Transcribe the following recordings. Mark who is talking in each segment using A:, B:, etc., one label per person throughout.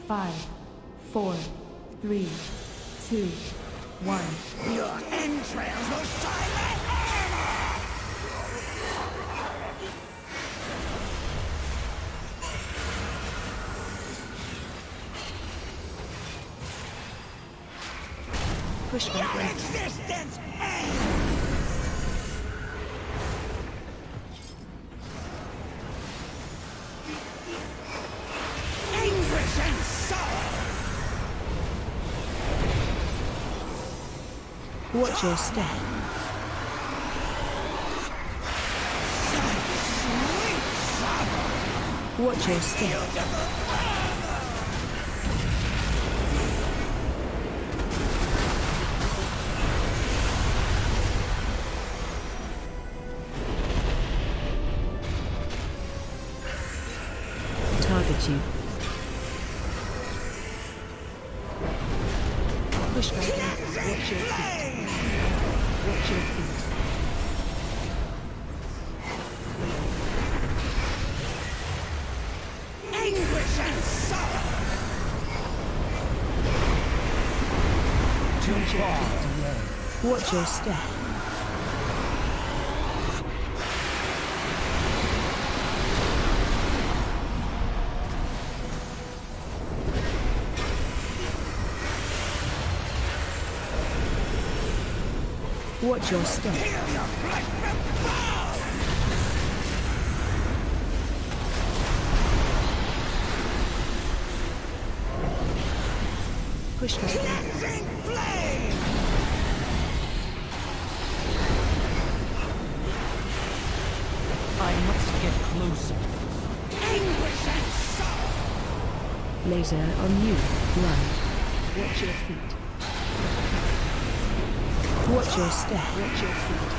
A: 5, 4, 3, 2, 1.
B: Your entrails will silence!
A: Push
B: Your
A: back.
B: existence ends! Anguish and sorrow!
A: Watch your step.
B: Sweet sorrow!
A: Watch your step. Target you. Push back. Watch your feet. Watch your feet.
B: Anguish and sorrow! Too far.
A: Watch your step. Watch your step.
B: Feel your blood bow!
A: Push back.
B: Cleansing flame!
C: I must get closer.
B: Anguish and sorrow!
A: Laser on you. Run. Watch your feet. Watch your step. Watch your feet.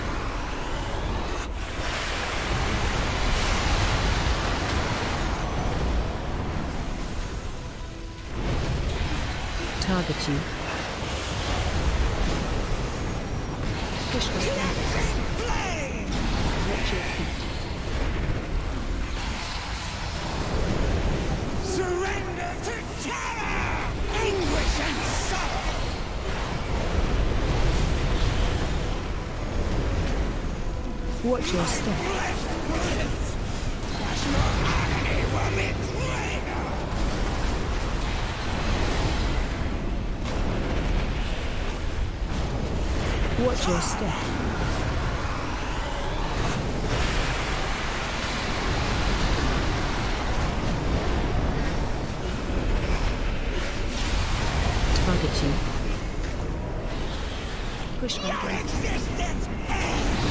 A: Target you. Push back.
B: Cleansing flame!
A: Watch your feet.
B: Surrender to terror! Anguish and sorrow!
A: Watch your step.
B: Flesh bullets! Crush your agony will betray you!
A: Watch your step. Target you. Push back.
B: Your existence ends!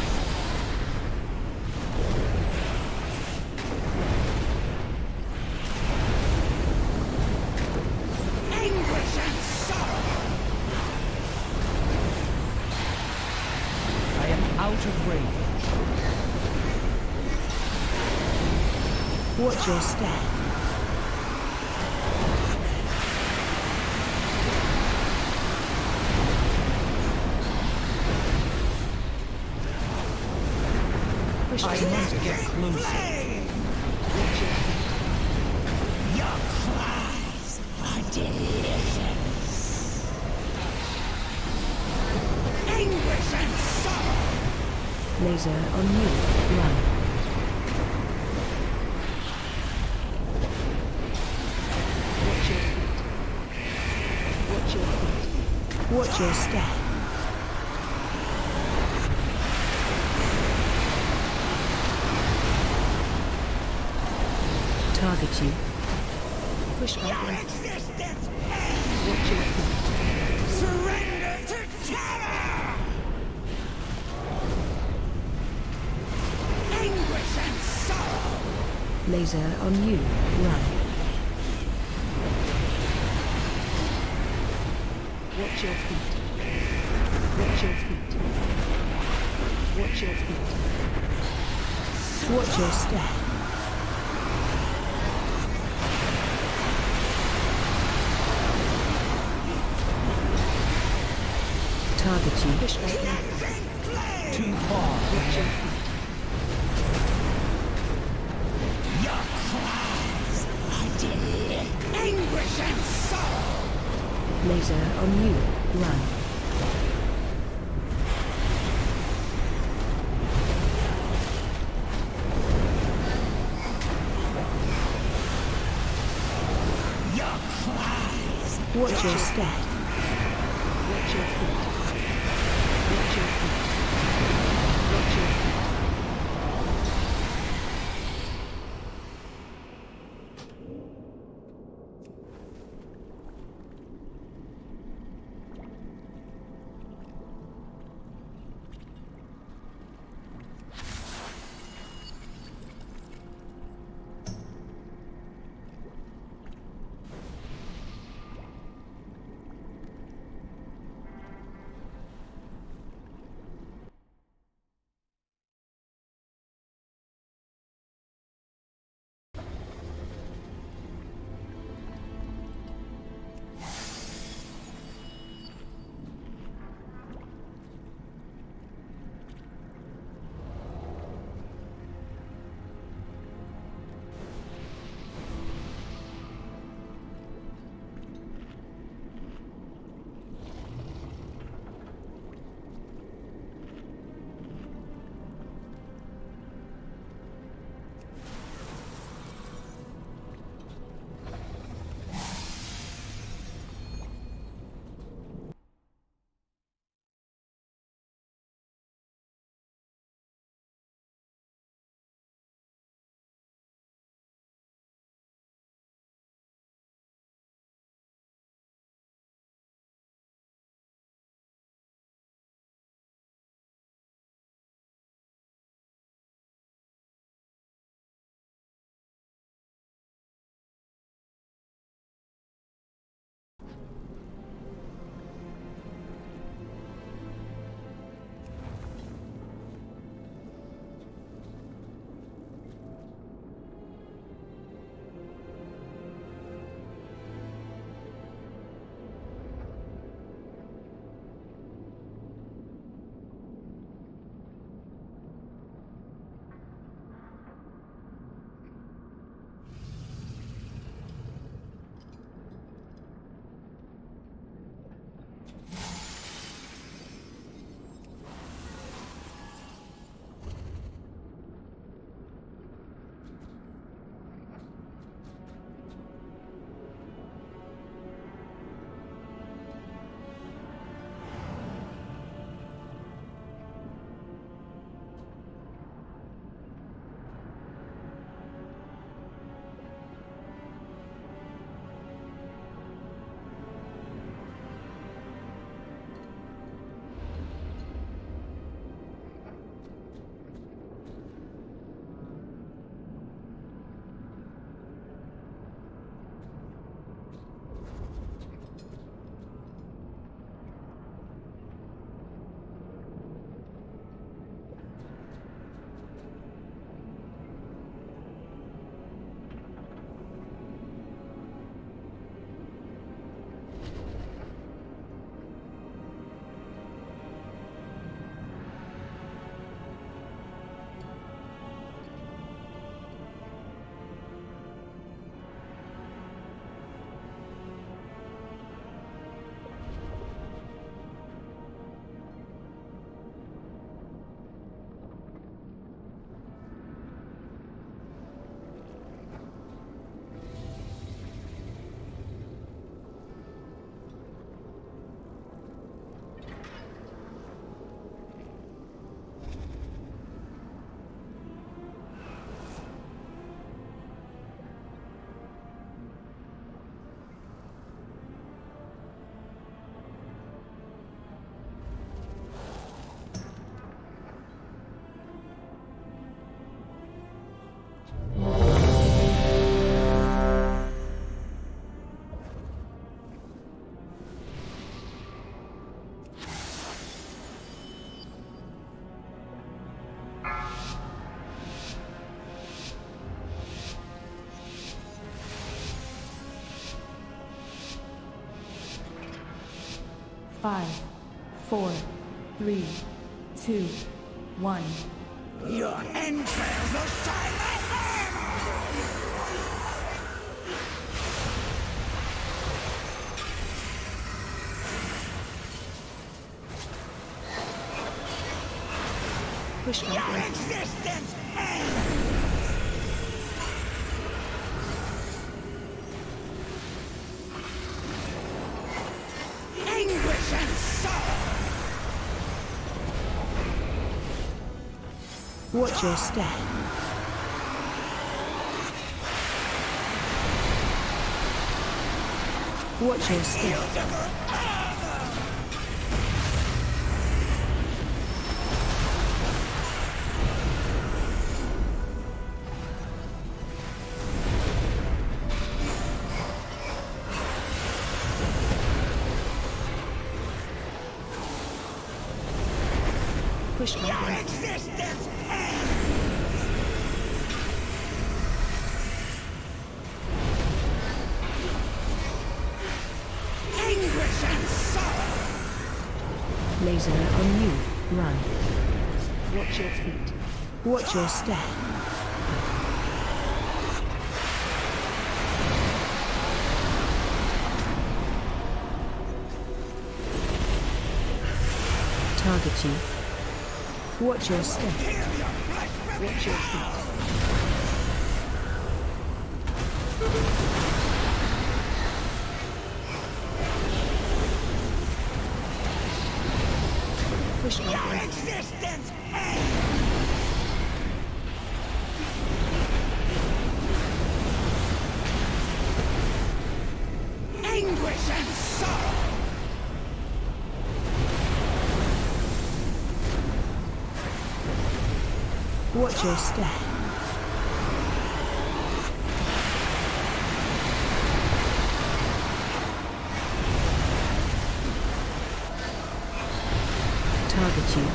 B: Anguish and sorrow!
C: I am out of range.
A: Watch your step. Push
C: I
A: back.
C: must get closer.
B: Flame!
A: Watch your feet.
B: Your cries are delicious! Anguish and sorrow!
A: Laser on you. Run. Watch your feet. Watch your feet. Watch your step. Target you. Push back.
B: Your existence ends!
A: Watch your feet.
B: Surrender to terror! Anguish and sorrow!
A: Laser on you. Run. Watch your feet. Watch your feet. Watch your feet. Watch your step. Target you. Push back.
B: Cleansing flame!
C: Too far.
A: Watch your feet.
B: Your cries are delicious! Anguish
D: Laser on you. Run. Watch your step.
A: Watch your feet. Watch your feet. Watch your feet.
D: Five, four, three, two, one.
B: Your entrails will shine like hammer!
A: Push my
B: Your
A: button.
B: existence ends! Anguish and sorrow!
D: Watch your step. Watch your step.
A: Push my
B: Your
A: button.
B: existence ends! Anguish and sorrow!
D: Laser on you. Run.
A: Watch your feet.
D: Watch your step. Target you. Watch your step.
B: Heal your flesh from
A: Watch your
B: now!
A: feet. Push my
B: Your
A: button.
B: existence ends! Anguish and sorrow!
D: Watch your step. Target you.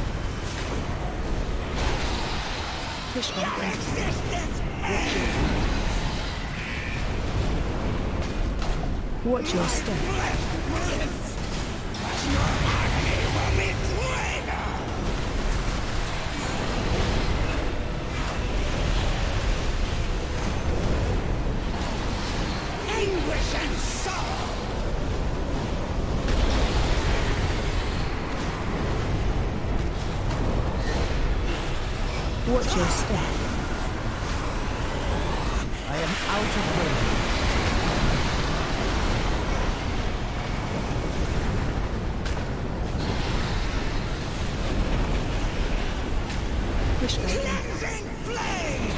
A: Push my
B: Your
A: button.
B: existence
A: Watch your
B: ends!
A: feet.
D: Watch your step.
B: Flesh breathes! But your agony will be greater! Anguish and sorrow!
D: Watch your step.
C: I am out of range.
A: Push my button.
B: Cleansing flame!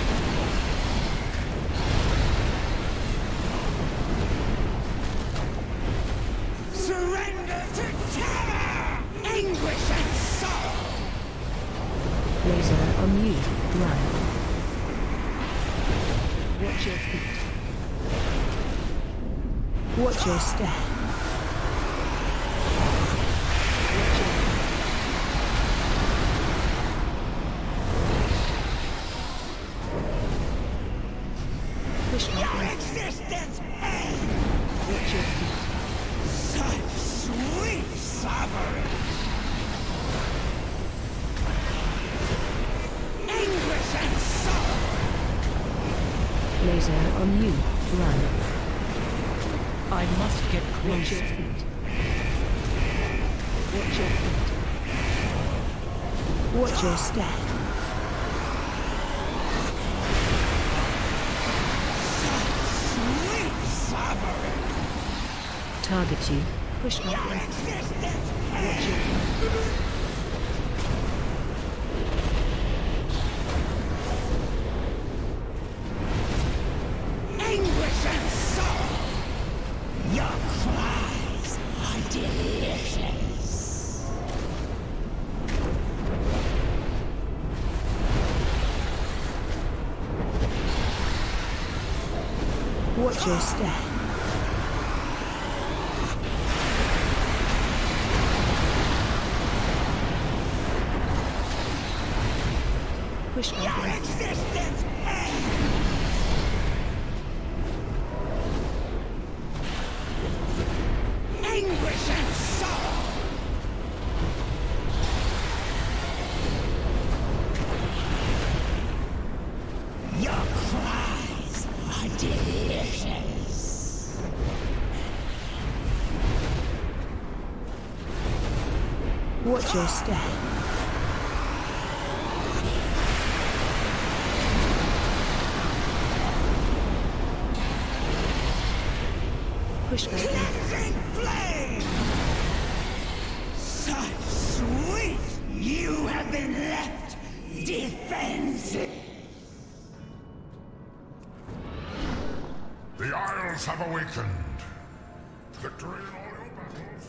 B: Surrender to terror! Anguish and sorrow!
D: Laser on you. Run.
A: Watch your feet.
D: Watch your step.
A: Watch your feet. Push my
B: Your
A: button.
B: existence ends!
A: Watch your feet.
B: Such sweet suffering! Anguish and sorrow!
D: Laser on you. Run.
C: I must get
A: Watch your
C: closer.
A: feet. Watch your feet.
D: Watch your step.
B: Sweet suffering!
D: Target you.
A: Push my
B: Your
A: button.
B: existence
A: Watch
B: ends!
A: your feet.
B: Anguish and sorrow! Your cries are delicious!
D: Watch your step.
A: Push my
B: Your
A: button.
B: existence ends! Anguish and sorrow! Your cries are delicious!
D: Watch your step. Push back.
B: Cleansing flame! Such sweet! You have been left defensive!
E: The Isles have awakened. Victory in all your battles.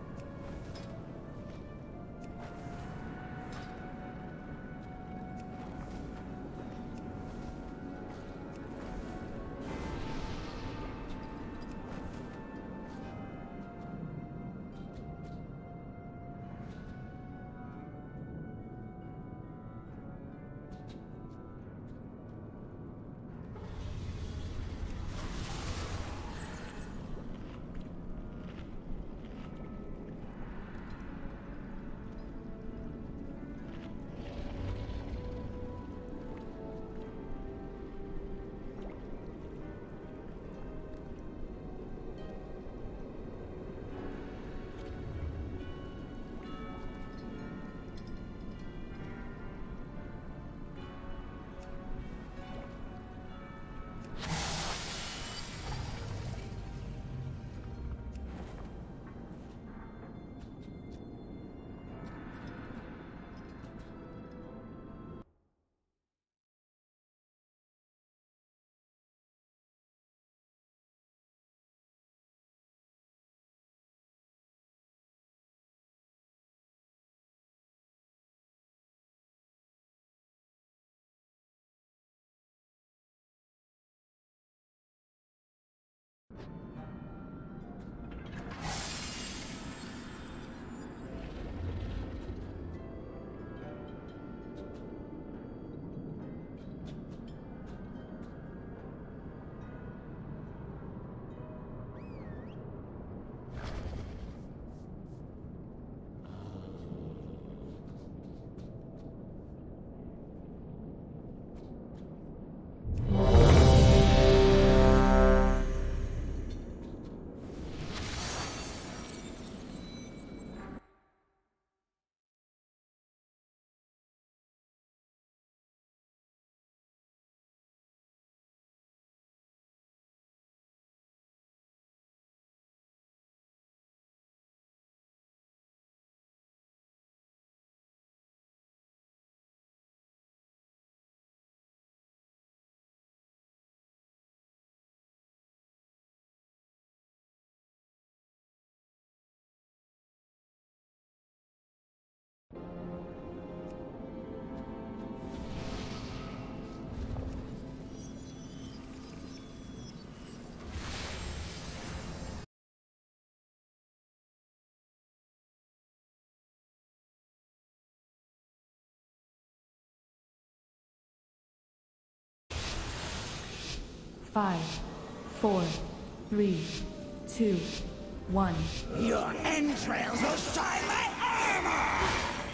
C: Five, four, three, two, one.
B: Your entrails will shine like armor!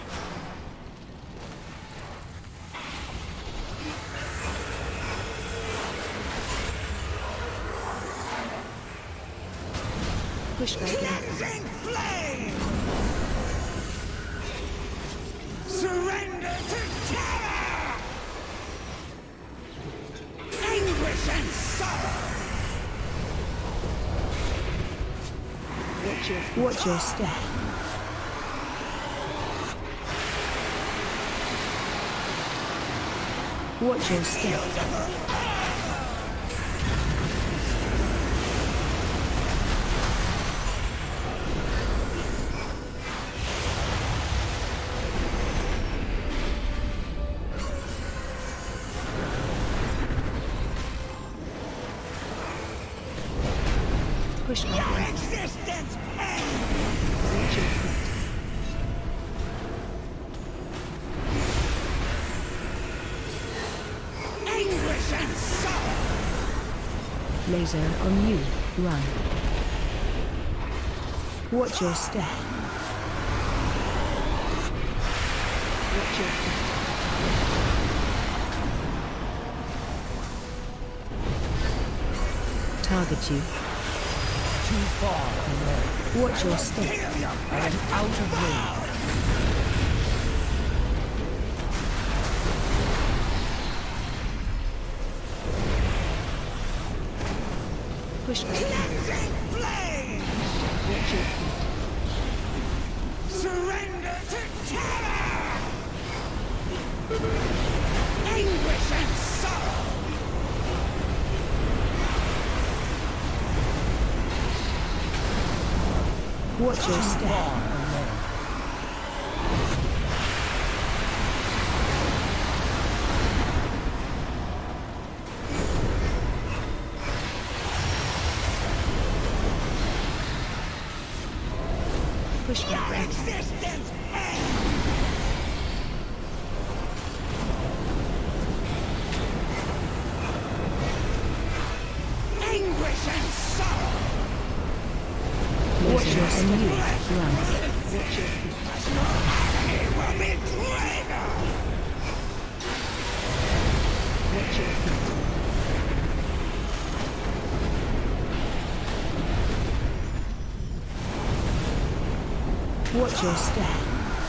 D: Push back.
B: Cleansing flame! Surrender to terror! Anguish and sorrow!
D: Watch your step. Watch your step. Push
B: Your
D: back.
B: existence ends!
D: Watch your feet.
B: Anguish and sorrow!
D: Laser on you. Run. Watch your step. Watch your feet. Target you.
C: Too far away.
D: Watch your step.
C: I am out of range.
A: Push back.
B: Cleansing flame!
A: Watch your feet.
B: Surrender to terror! Anguish and sorrow!
D: Watch your step.
A: Push back.
B: Your existence ends! Anguish and sorrow!
D: Laser and you run.
A: Watch your feet.
B: Agony will be greater!
A: Watch your feet.
D: Watch your step.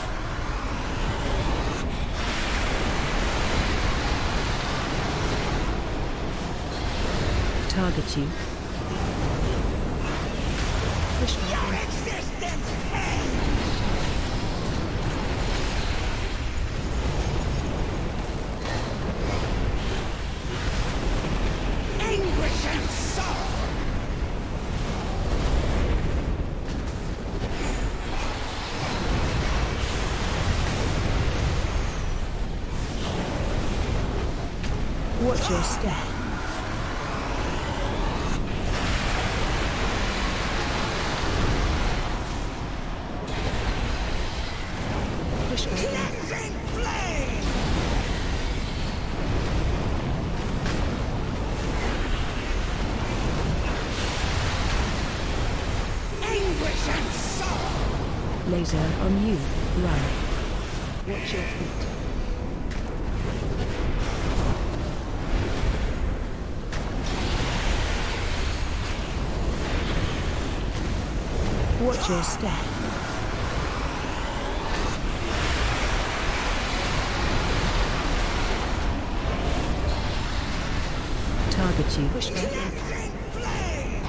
D: Target you.
A: Push back.
B: Your existence ends! Anguish and sorrow!
D: Watch your step.
A: Push back.
B: Cleansing flame! Anguish and sorrow!
D: Laser on you run.
A: Watch your feet.
D: Watch your step. Target you.
A: Push back.
B: Cleansing flame!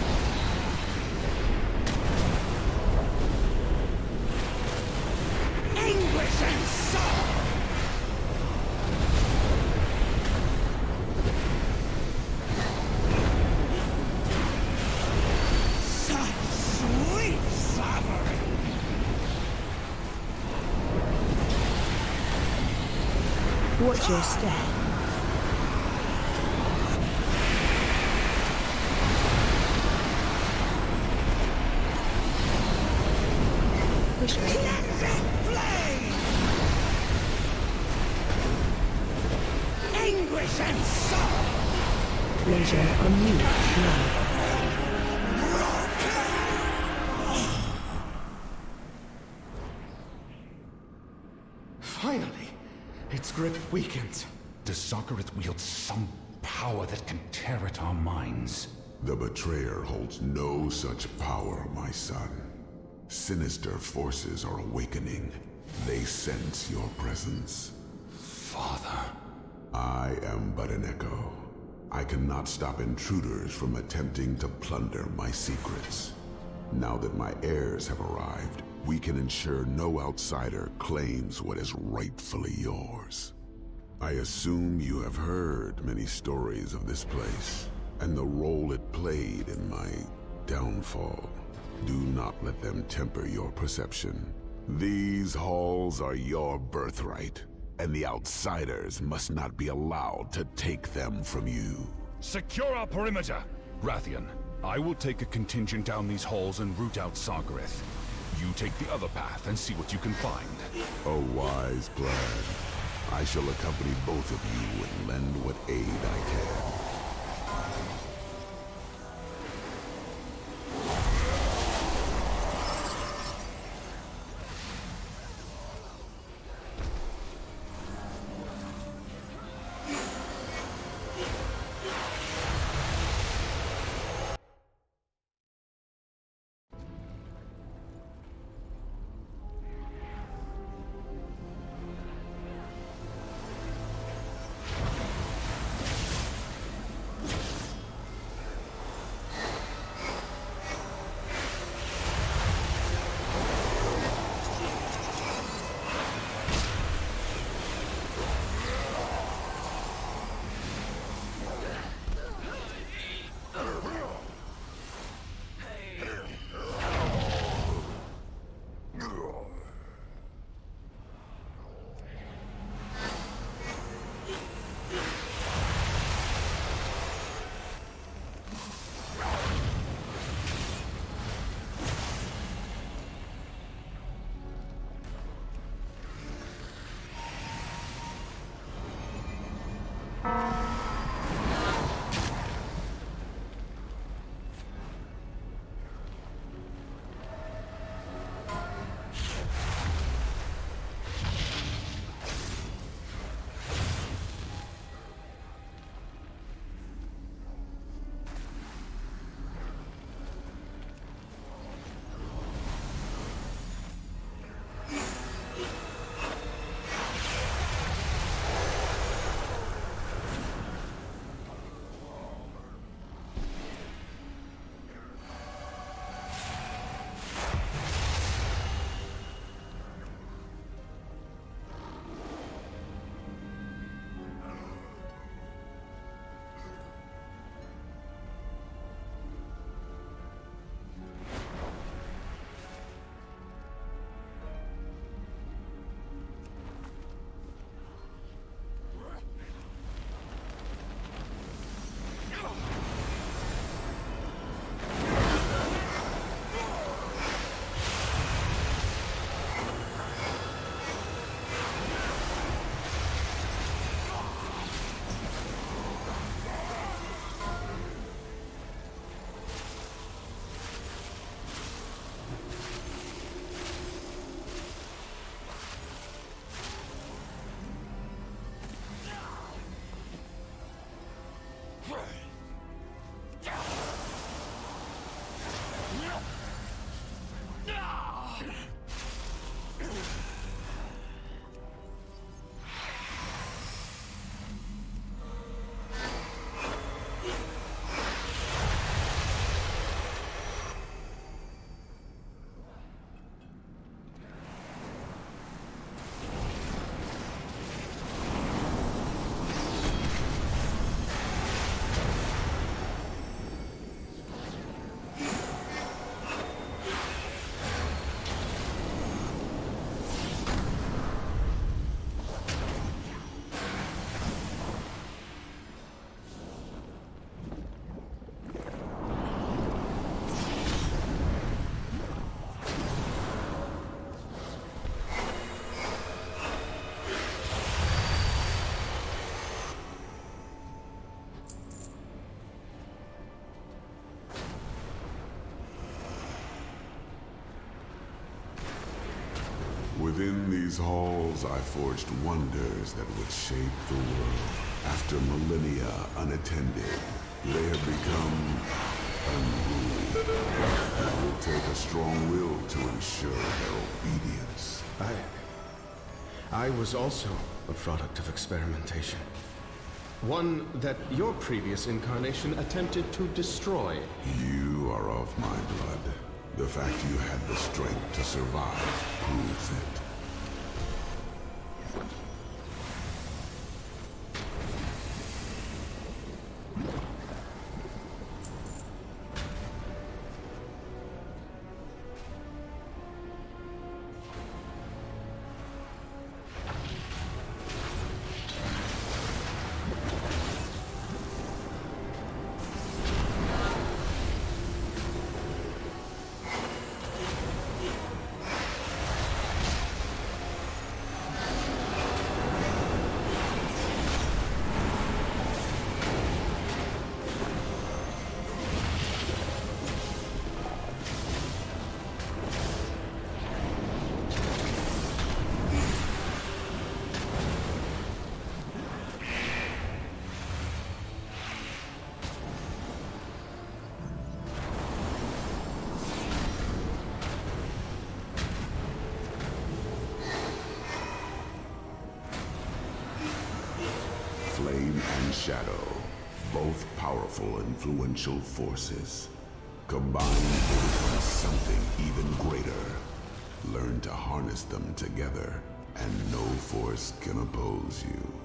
B: Anguish and sorrow! Such sweet suffering!
D: Watch your step.
A: Push back.
B: Cleansing flame! Anguish and sorrow!
D: Laser on you run.
F: Finally! Its grip weakens.
E: Does Zagareth wield some power that can tear at our minds?
G: The Betrayer holds no such power, my son. Sinister forces are awakening. They sense your presence.
E: Father.
G: I am but an echo. I cannot stop intruders from attempting to plunder my secrets. Now that my heirs have arrived, we can ensure no outsider claims what is rightfully yours. I assume you have heard many stories of this place, and the role it played in my downfall. Do not let them temper your perception. These halls are your birthright, and the outsiders must not be allowed to take them from you.
E: Secure our perimeter! Rathian, I will take a contingent down these halls and root out Zagareth. You take the other path and see what you can find.
G: A wise plan. I shall accompany both of you and lend what aid I can. Within these halls, I forged wonders that would shape the world. After millennia unattended, they have become unruly. It will take a strong will to ensure their obedience.
F: I was also a product of experimentation. One that your previous incarnation attempted to destroy.
G: You are of my blood. The fact you had the strength to survive proves it. Flame and Shadow, both powerful, influential forces. Combined, they become something even greater. Learn to harness them together, and no force can oppose you.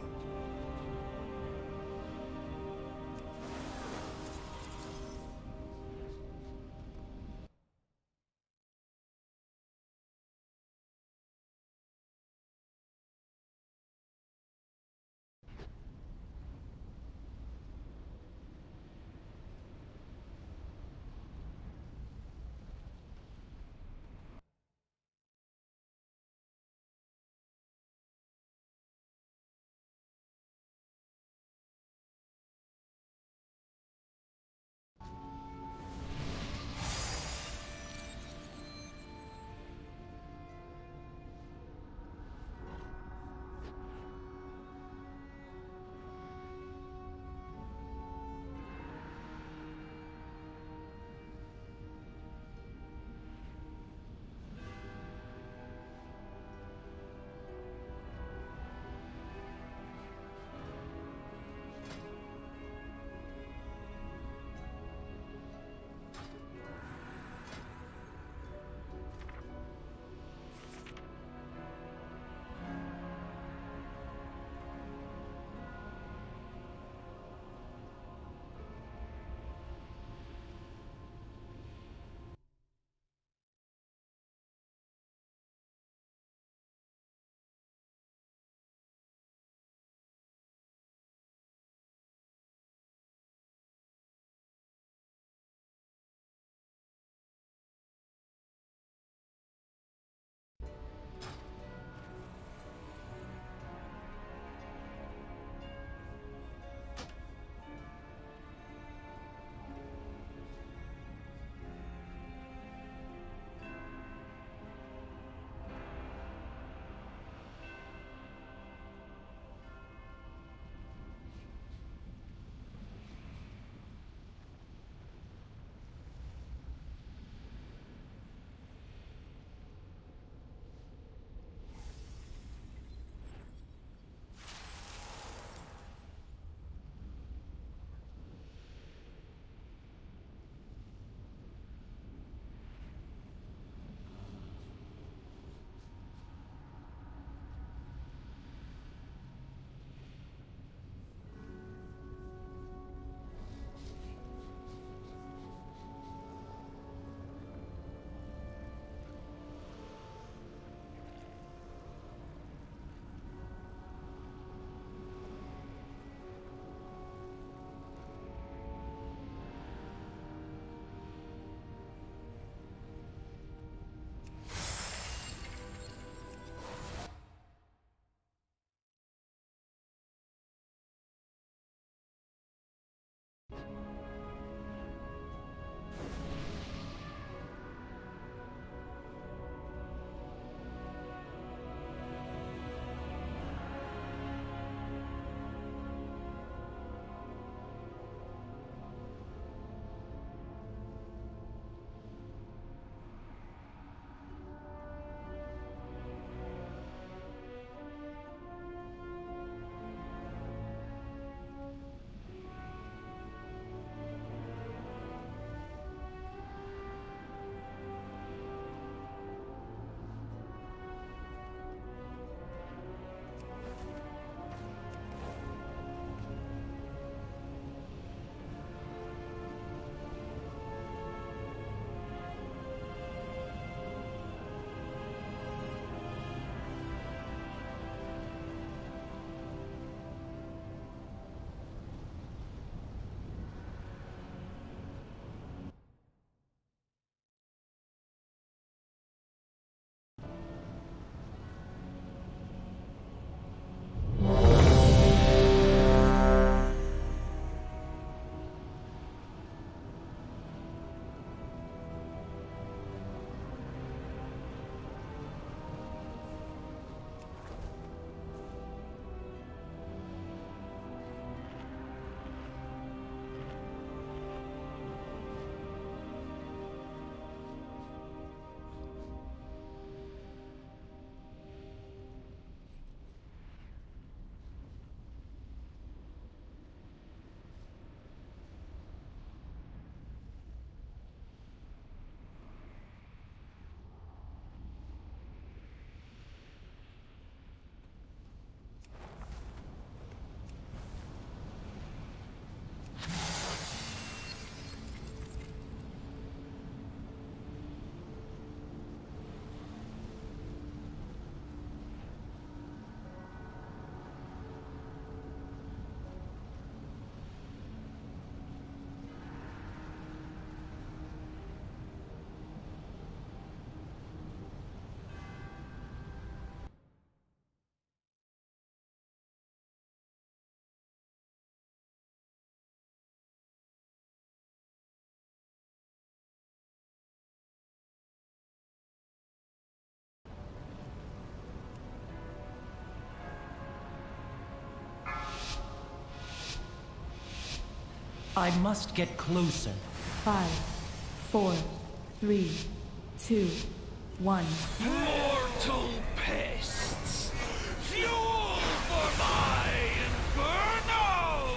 C: I must get closer.
D: 5, 4, 3, 2, 1.
B: Mortal pests! Fuel for my inferno!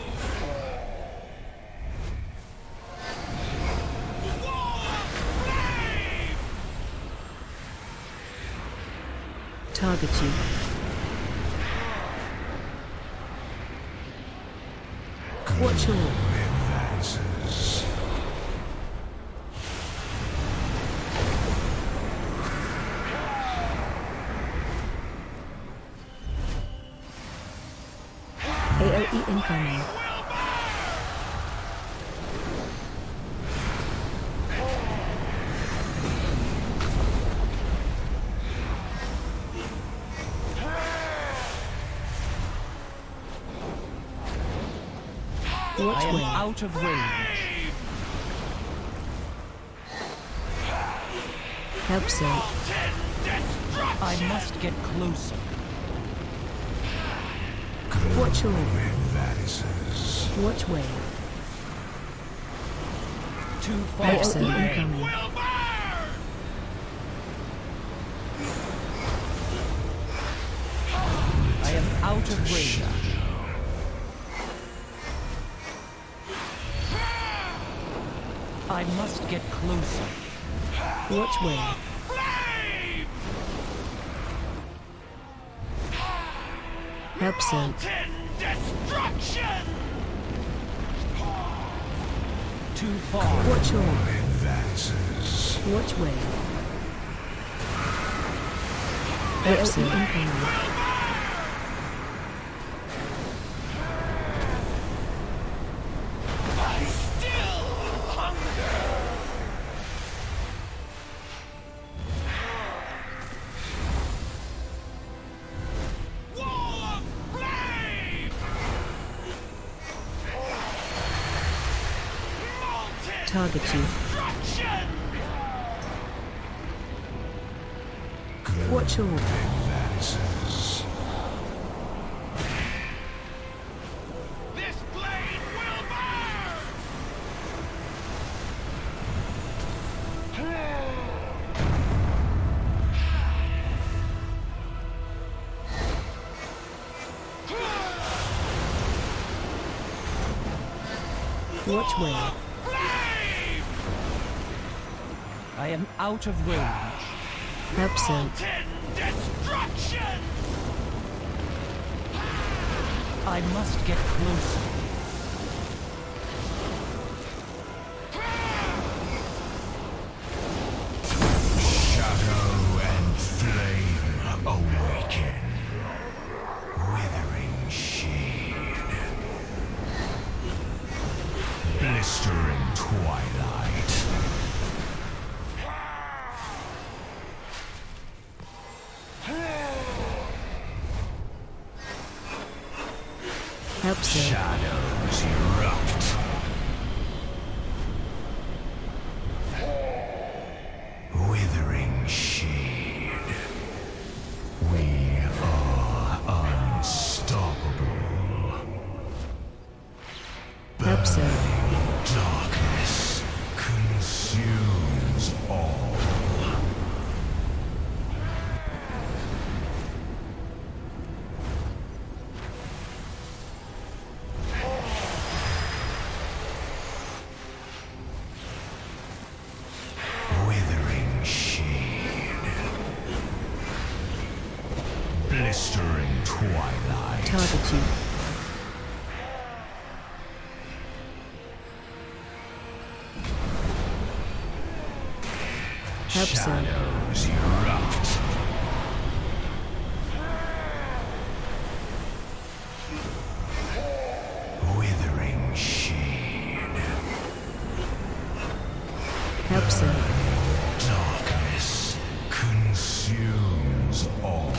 B: Wall of flame!
D: Target you. Watch your
G: Advances.
D: AOE incoming.
C: I
D: Watch
C: am
D: where?
C: out of range.
D: Help sir.
C: I must get closer.
D: Watch your
G: Advances.
D: watch where?
C: Too far
D: AOE
C: away.
D: incoming.
C: I am out of range. I must get closer.
D: Watch where? Help sir.
B: Destruction!
C: Too far.
D: Watch your
G: Advances.
D: watch where? AOE incoming.
B: I still hunger! Wall of flame! Molten
D: Target you.
B: destruction!
D: Watch your
G: Advances.
B: This blade will burn!
D: watch where?
B: Flame!
C: I am out of range.
D: Help sir.
B: Molten destruction!
C: I must get closer.
G: Shadow and flame awaken. Withering shade. Blistering twilight.
D: Help sir.
G: Shadows erupt. Withering shade. We are unstoppable.
D: Help sir.
G: Darkness consumes all. Withering shade. Blistering twilight.
D: Target you. Help sir.
G: Shadows erupt. Withering shade.
D: Help sir.
G: Darkness consumes all.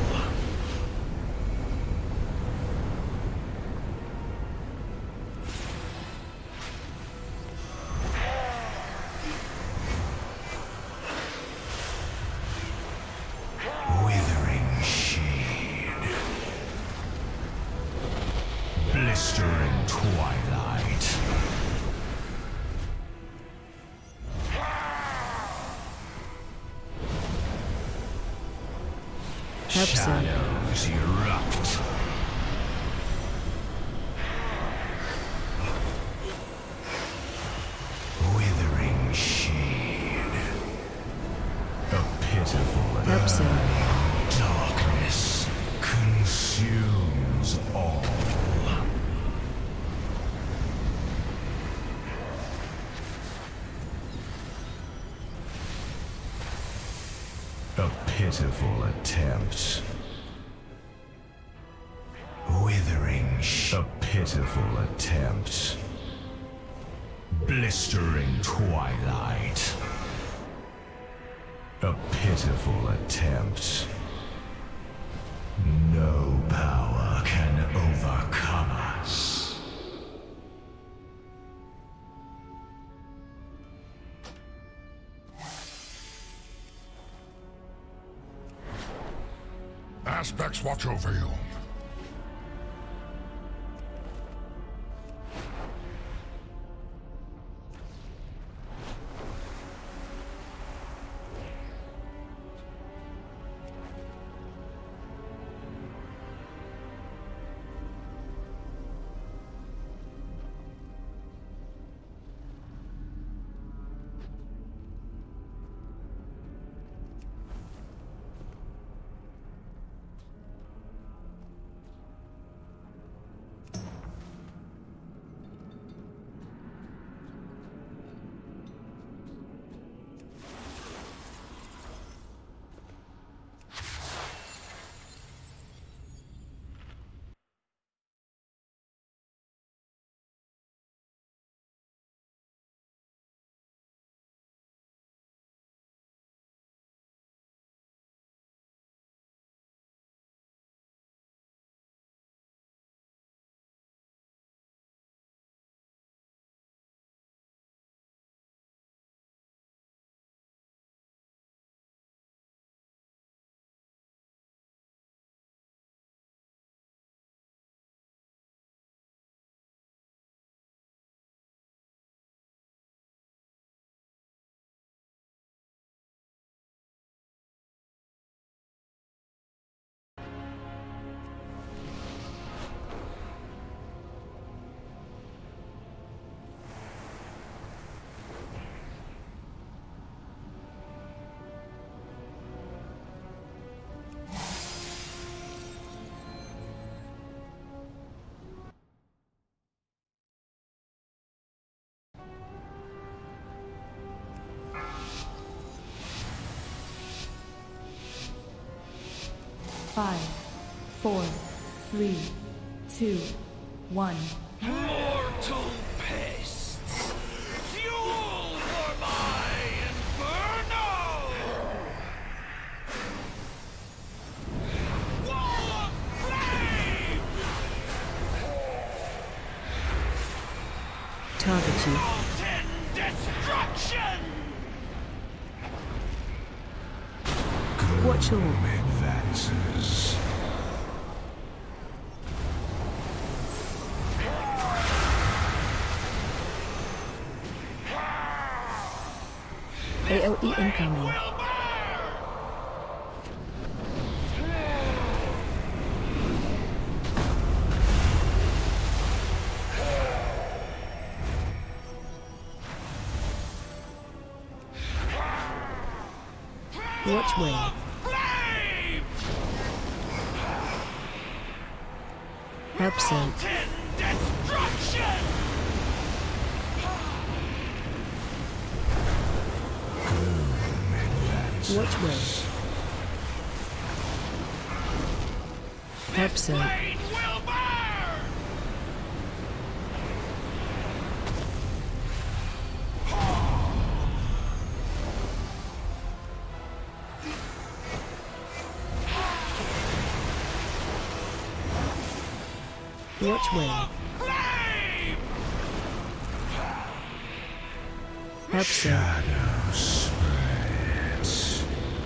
G: Withering shade. Blistering twilight.
E: Shadows erupt. Withering shade. A pitiful darkness consumes all. A pitiful attempt. Withering a pitiful attempt. Blistering twilight. A pitiful attempt. No power can overcome us.
H: Aspects watch over you.
C: Five, 4, 3, 2, 1.
B: Mortal pests, fuel for my inferno! Wall of flame!
D: Target you.
B: Mountain destruction!
D: Watch all.
E: Advances.
D: AOE incoming. Watch where. Absent.
B: Destruction!
D: Watch where. Absent.
B: Blade will burn!
D: Watch where. Absent.
E: Shadow spreads.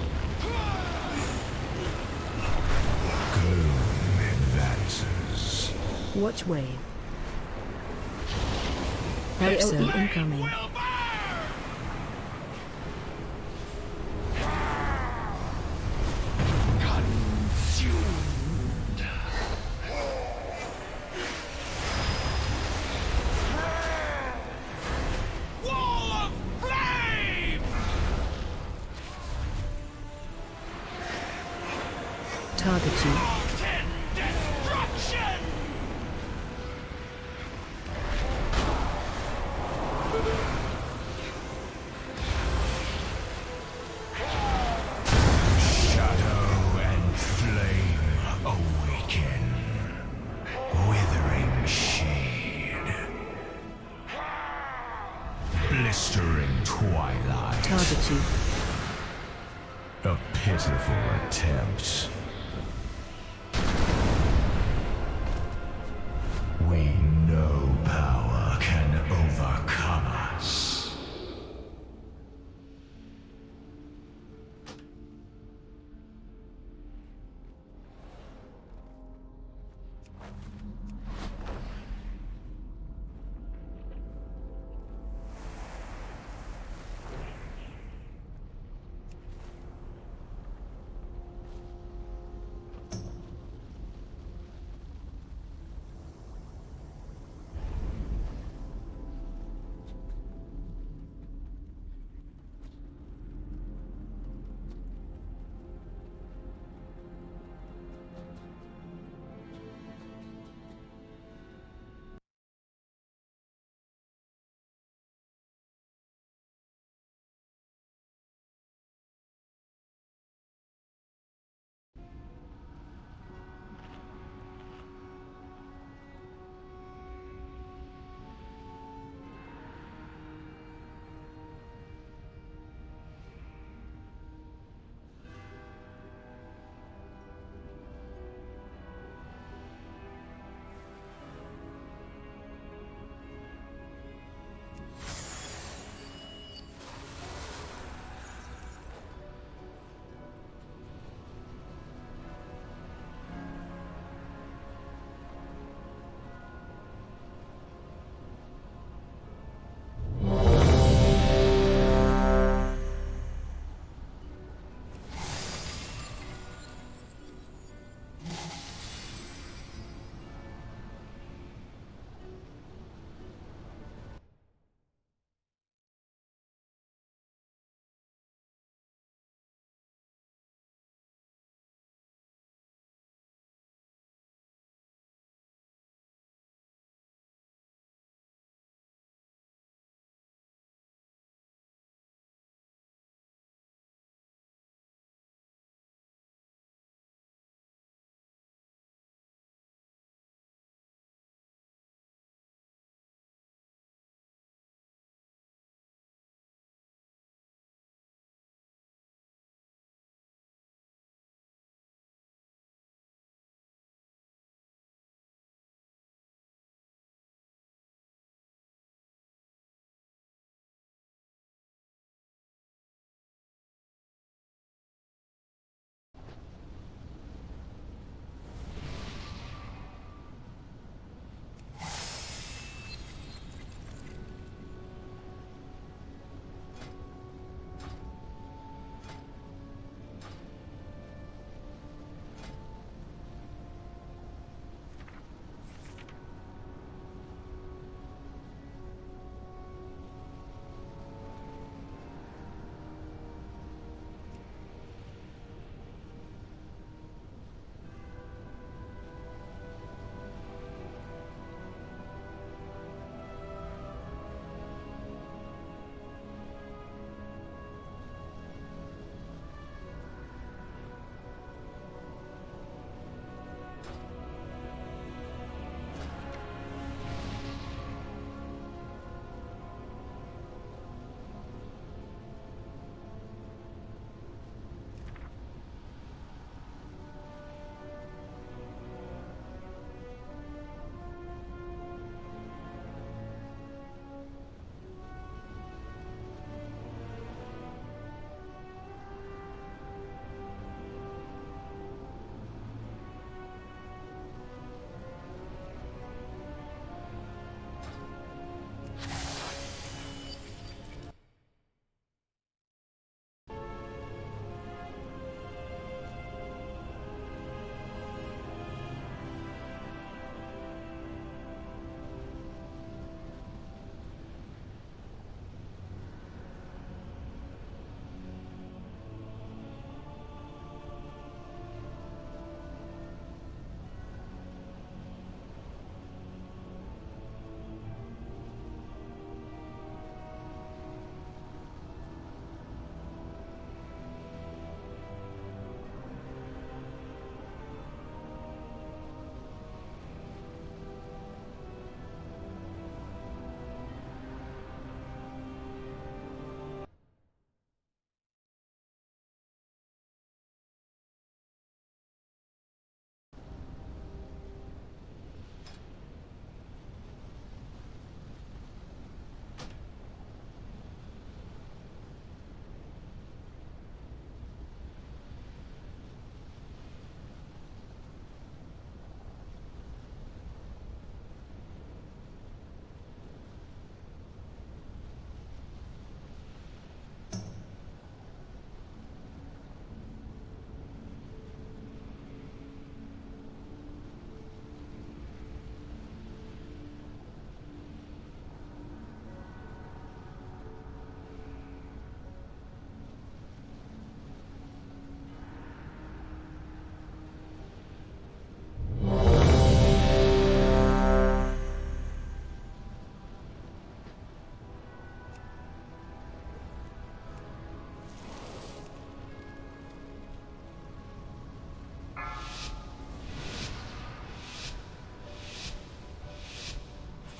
E: Gloom advances.
D: Watch wave. AOE incoming. Targeting.
B: Shadow and flame awaken. Withering shade. Blistering twilight.
D: Targeting.
B: A pitiful attempt. We know power can overcome us.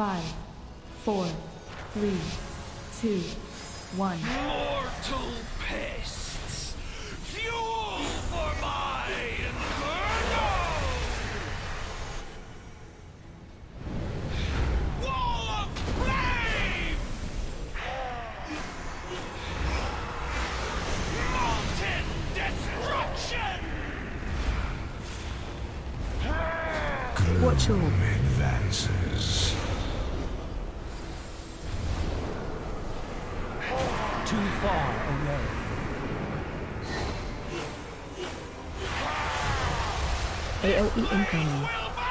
C: 5, 4, 3, 2, 1.
B: Mortal pests! Fuel for my inferno! Wall of flame! Molten destruction!
D: Watch your
H: Advances.
B: Too far away.
D: AOE incoming.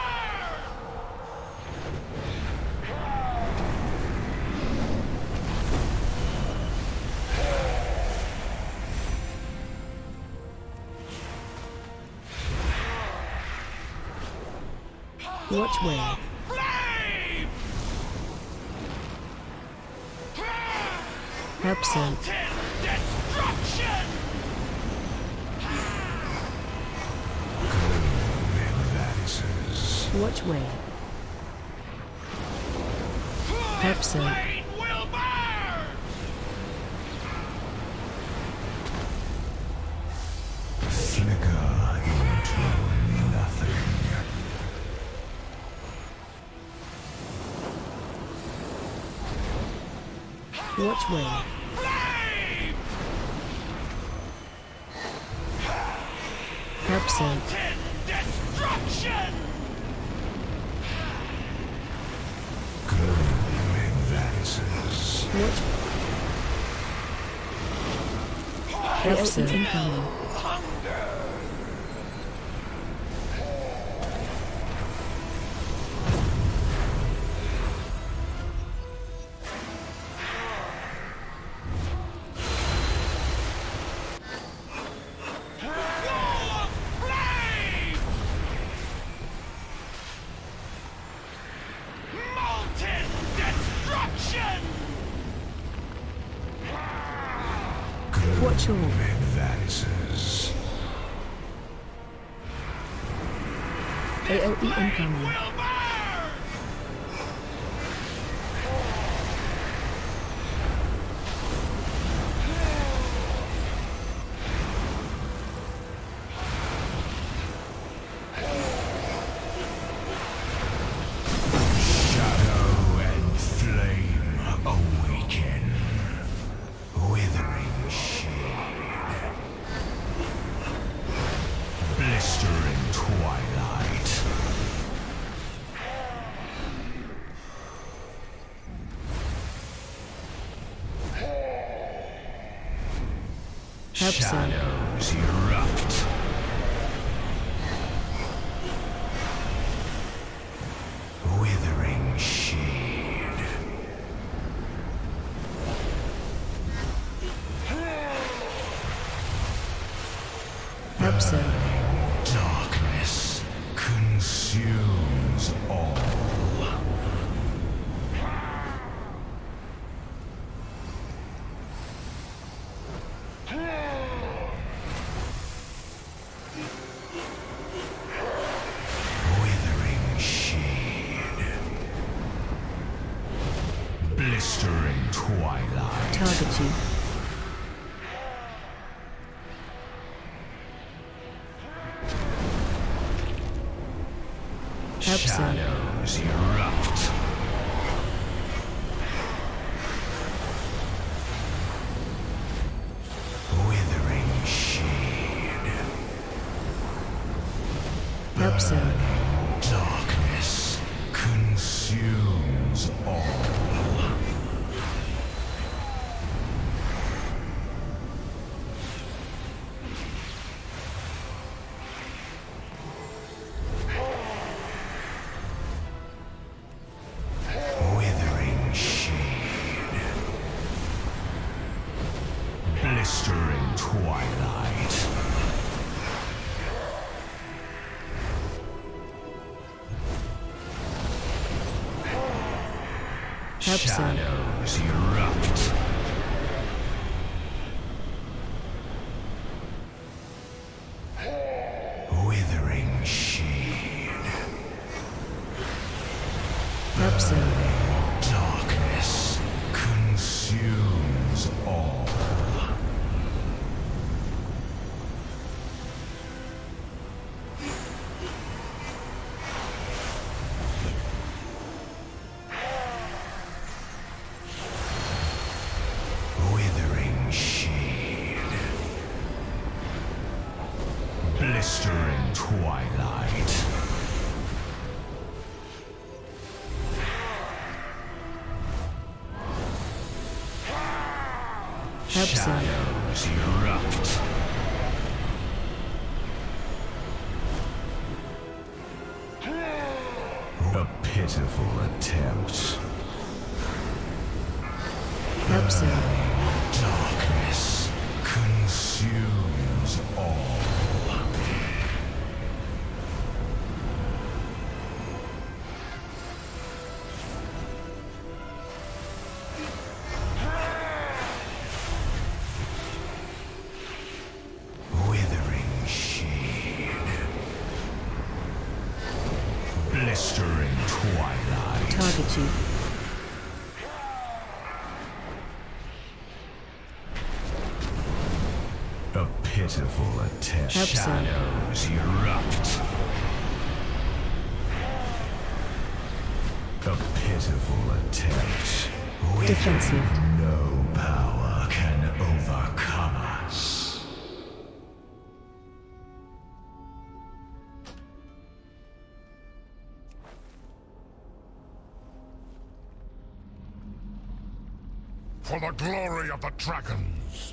D: Watch where.
B: Flame!
D: Help sir.
B: Molten destruction!
H: Advances.
D: Watch where. Help sir.
B: Flame will burn!
H: Flicker into nothing.
D: Watch where.
B: Flame!
D: Help sir.
B: Molten destruction!
H: Advances.
D: Watch. Help sir incoming.
B: Wall of flame! Molten destruction!
D: Watch your.
H: Advances.
D: AOE incoming.
B: Will burn!
H: Shadow and flame awaken. Withering shade. Blistering twilight.
D: Help sir.
H: Shadows erupt. Withering shade.
D: Help sir.
H: Darkness consumes all. Withering shade. Blistering twilight.
D: Target you. Help sir.
H: Shadows erupt. Withering shade.
D: Help sir.
H: Darkness consumes all. Withering shade. Blistering twilight.
D: Help sir.
H: Shadows erupt. Withering shade.
D: Help sir.
H: sheen. Blistering twilight. Shadows erupt. A pitiful attempt. Darkness consumes all. Withering sheen. Blistering twilight.
D: Target you.
H: A pitiful attempt.
D: Help, sir.
H: Shadows erupt. A pitiful attempt.
D: Defensive.
H: No power can overcome us.
E: For the glory of the dragons!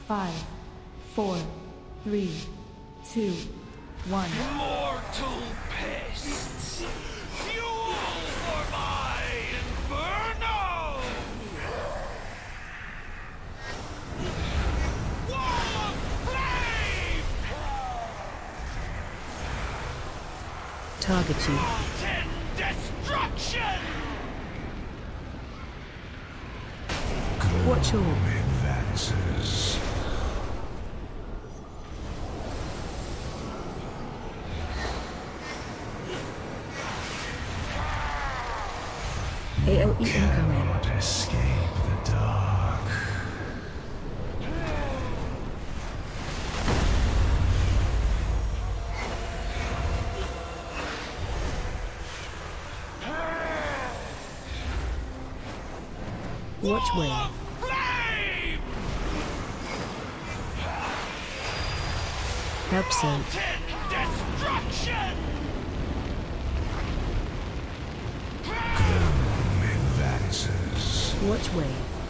C: 5, 4, 3, 2, 1.
B: Mortal pests! Fuel for my inferno! Wall of flame!
D: Target you.
B: Molten destruction!
D: Watch all.
H: Advances.
D: AOE incoming.
H: Cannot escape the dark.
D: Watch way.
B: Flame!
D: Help so.
B: Molten destruction!
H: Gloom advances.
D: Watch way.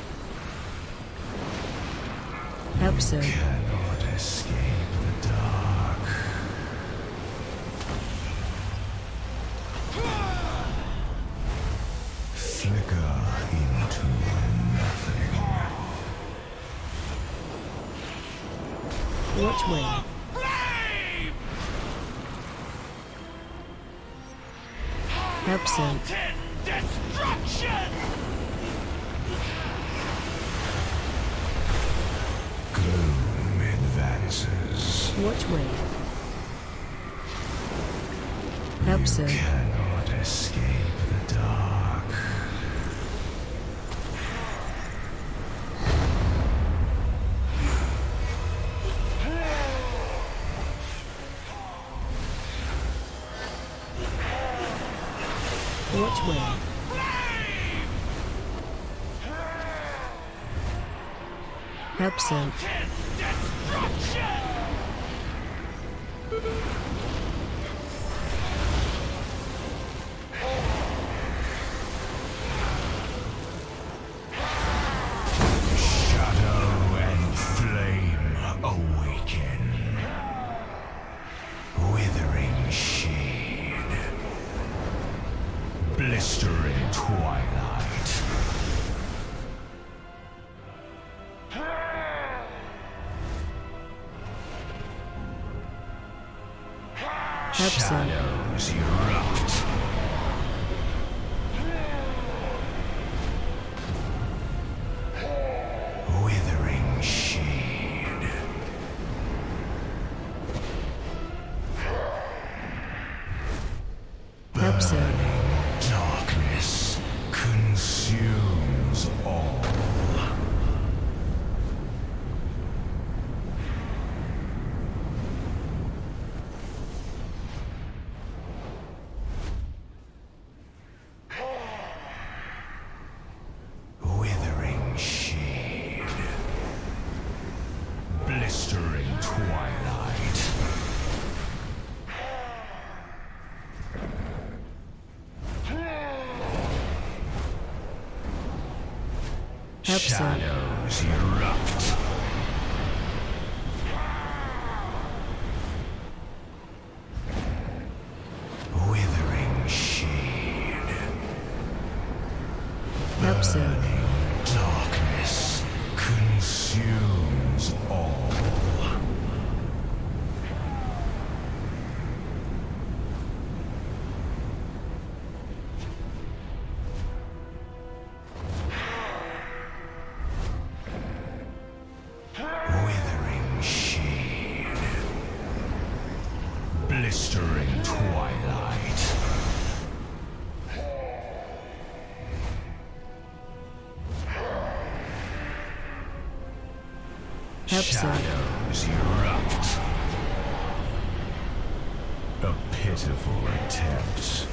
D: Help so.
H: Cannot escape the dark. Flicker into nothing.
D: Watch way.
B: Flame!
D: Help so.
B: Molten destruction!
H: Gloom advances.
D: Watch way. Help so.
H: Cannot escape the dark.
D: Watch way. Help so.
B: Molten destruction!
H: Shadow and flame awaken. Withering shade. Blistering twilight.
D: Help so.
H: Shadows erupt. Withering shade.
D: Help so.
H: Darkness consumes all. Withering shade. Blistering twilight.
D: Help so.
H: Shadows erupt. Withering shade.
D: Help so.
H: Darkness consumes all. Withering shade. Blistering twilight.
D: Help so.
H: Shadows erupt. A pitiful attempt.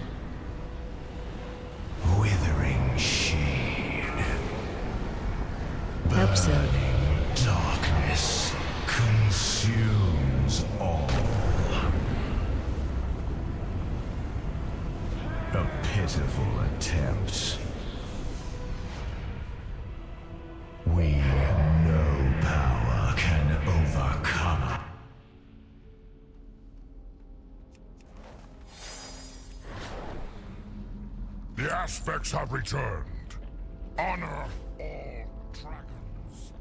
H: Withering shade.
D: Help so.
H: Darkness consumes all. A pitiful attempt. We know power.
E: The aspects have returned. Honor all dragons.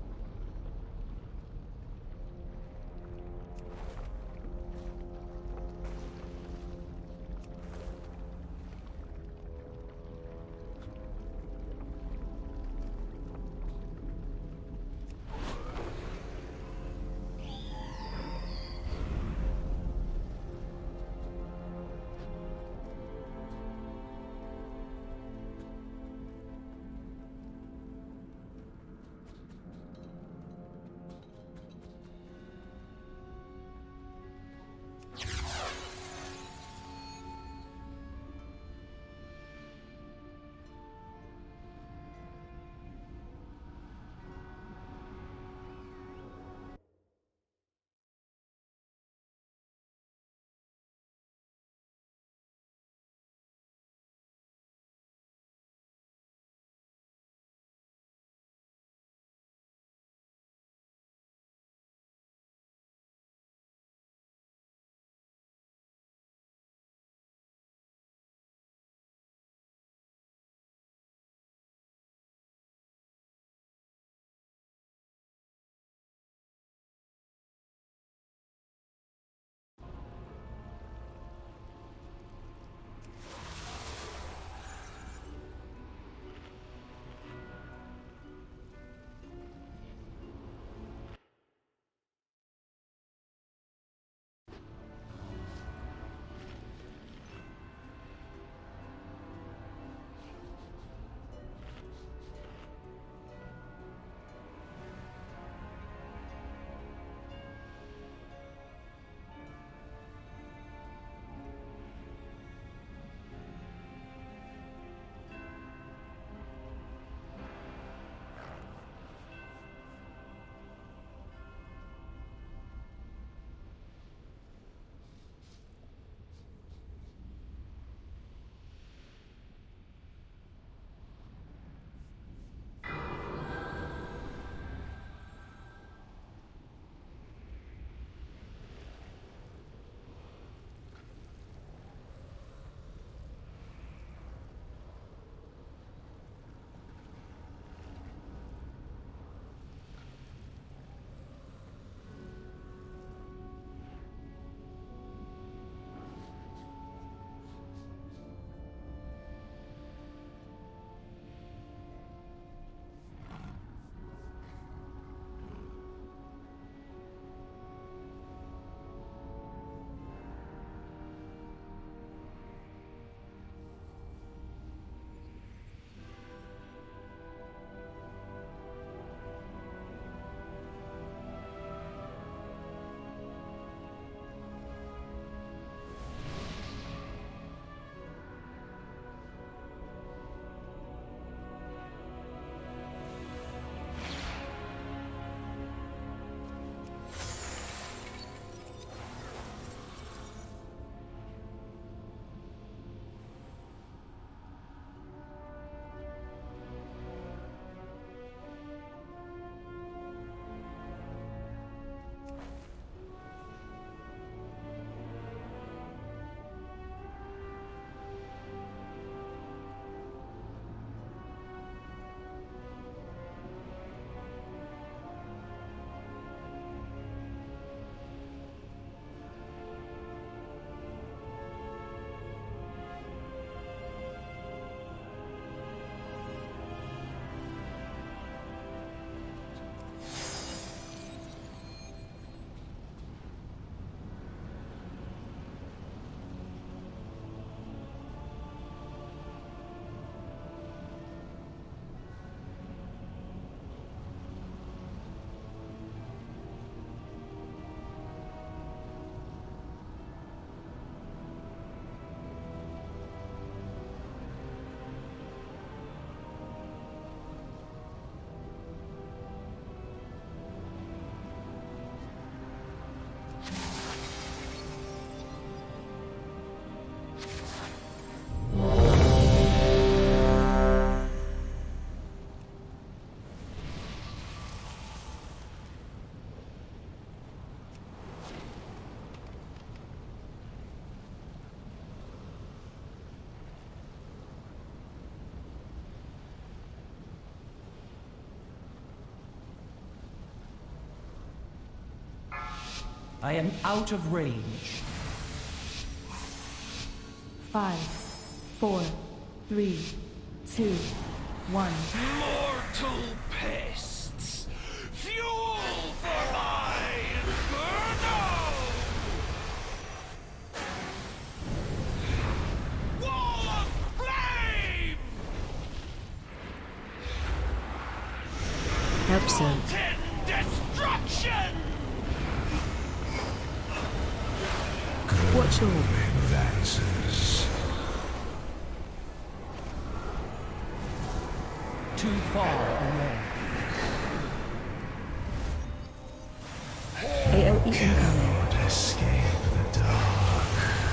C: I am out of range.
D: 5, 4, 3, 2, 1.
B: Mortal pests! Fuel for my inferno! Wall of flame!
D: Absent.
B: Destruction!
D: Watch your
H: Advances.
C: Too far away.
D: AOE incoming.
H: Cannot escape the dark.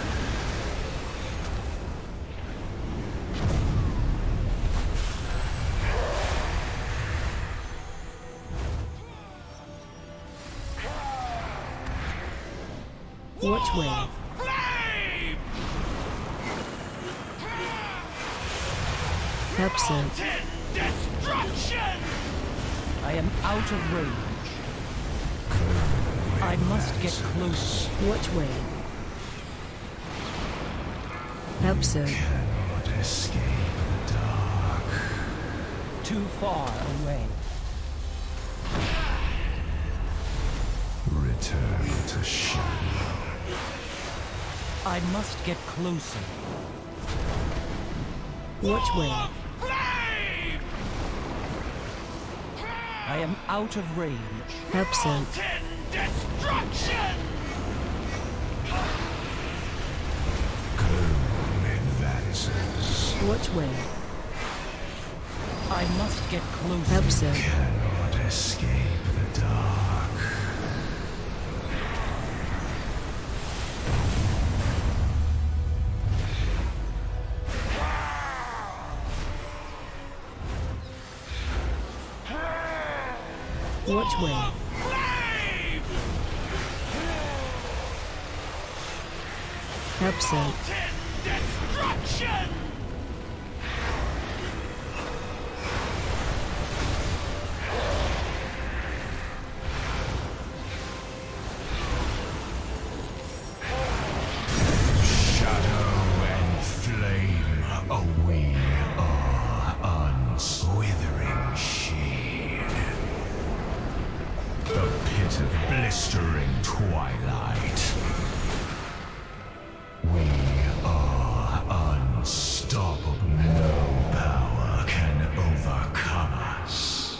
D: Watch wave.
B: Flame!
D: Absent.
B: Destruction!
C: I am out of range. I must get close.
D: Watch wave. Absent.
H: Cannot escape the dark.
C: Too far away.
H: Return to shadow.
C: I must get closer.
D: Watch wave.
B: Flame!
C: I am out of range.
D: Absent.
B: Destruction!
H: Gloom advances.
D: Watch wave.
C: I must get closer.
D: Absent.
H: Cannot escape the dark.
D: Watch wave.
B: Flame!
D: Absent.
B: Destruction!
H: Shadow and flame, we are unwithering sheen. The pit of blistering twilight. We are unstoppable. No power can overcome us.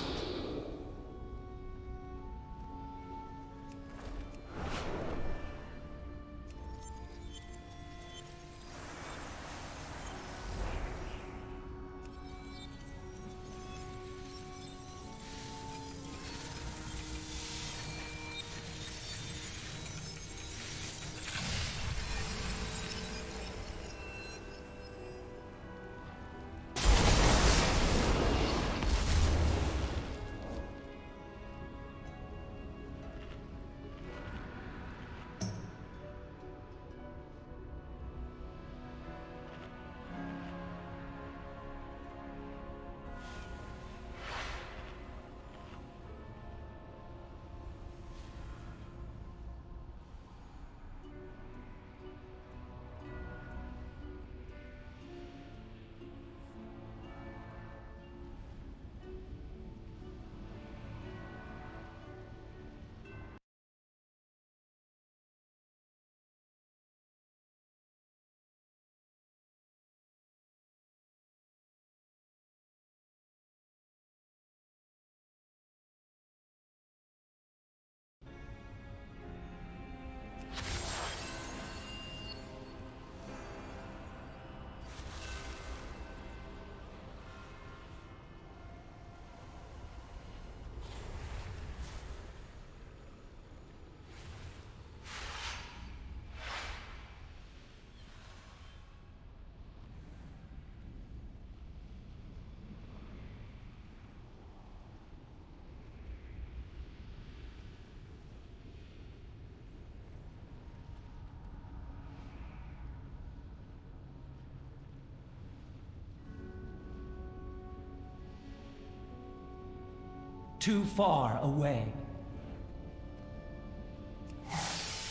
C: Too far away.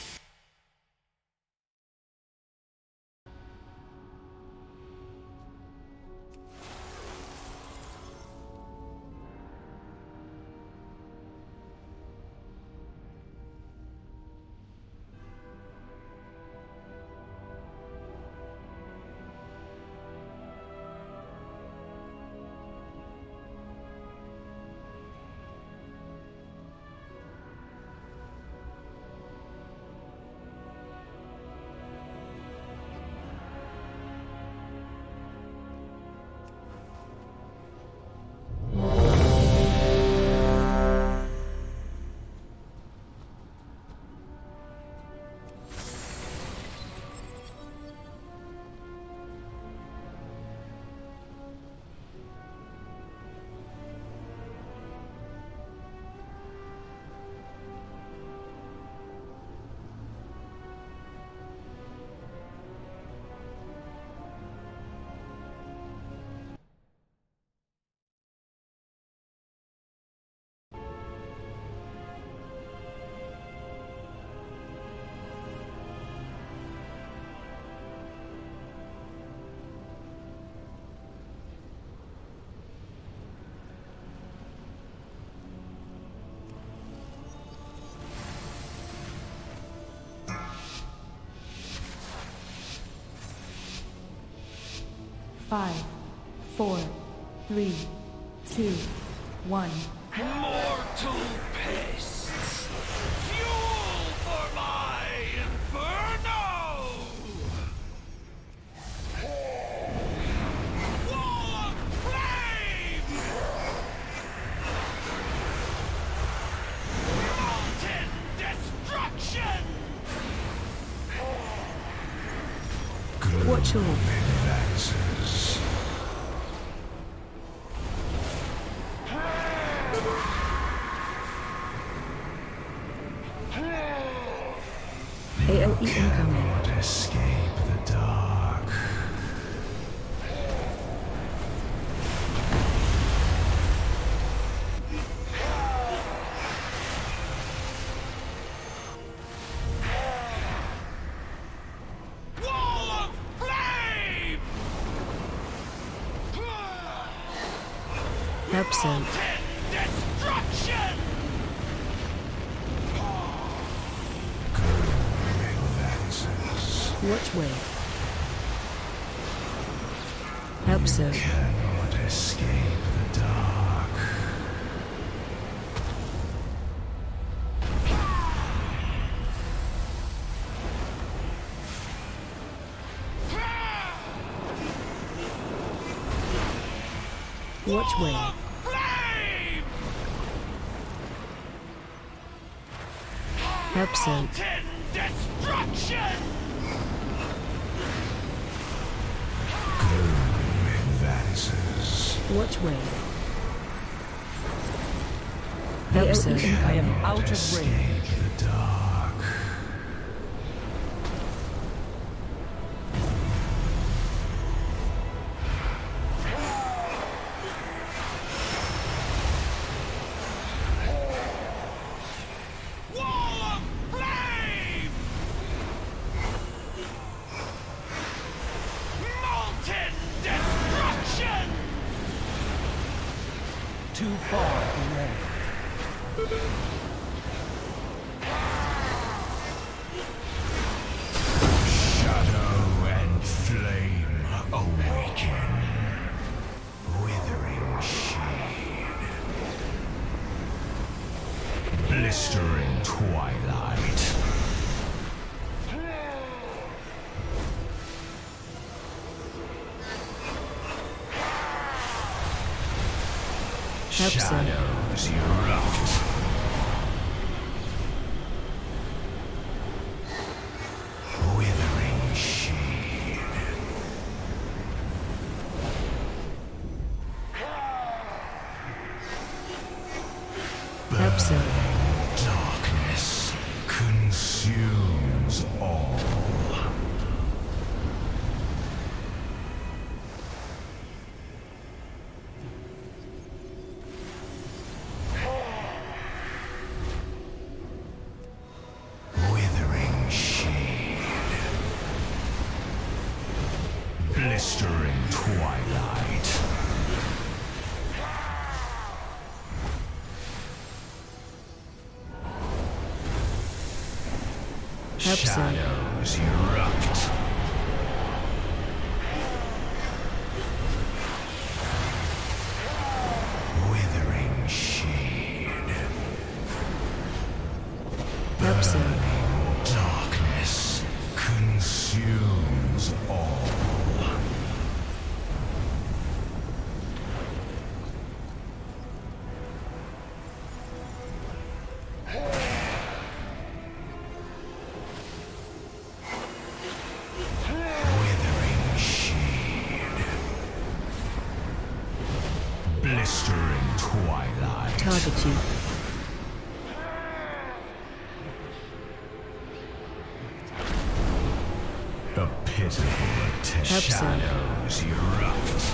C: 5, 4, 3, 2, 1.
B: Mortal pests! Fuel for my inferno! Wall of flame! Molten destruction!
D: Watch all.
H: Advances.
D: AOE incoming.
H: Cannot escape the dark.
B: Wall of flame!
D: Help so.
B: Molten destruction!
H: Advances.
D: Watch way. Help so.
H: Cannot escape the dark.
D: Watch way.
B: Flame!
D: Help so.
B: Molten destruction!
H: Advances.
D: Watch way. Help so.
C: I am out of
H: Escape
C: range.
H: the dark.
B: Wall of flame! Molten destruction!
C: Too far away.
H: Shadow and flame awaken. Withering sheen. Blistering twilight.
D: Help so.
H: Shadows erupt. Withering sheen.
D: Help so.
H: Darkness consumes all. Withering sheen. Blistering twilight.
D: Help so.
H: Shadows erupt. Withering sheen.
D: Help so.
H: Darkness consumes all. Withering sheen. Blistering twilight.
D: Target you.
H: A pitiful attempt.
D: Help, sir.
H: Shadows erupt.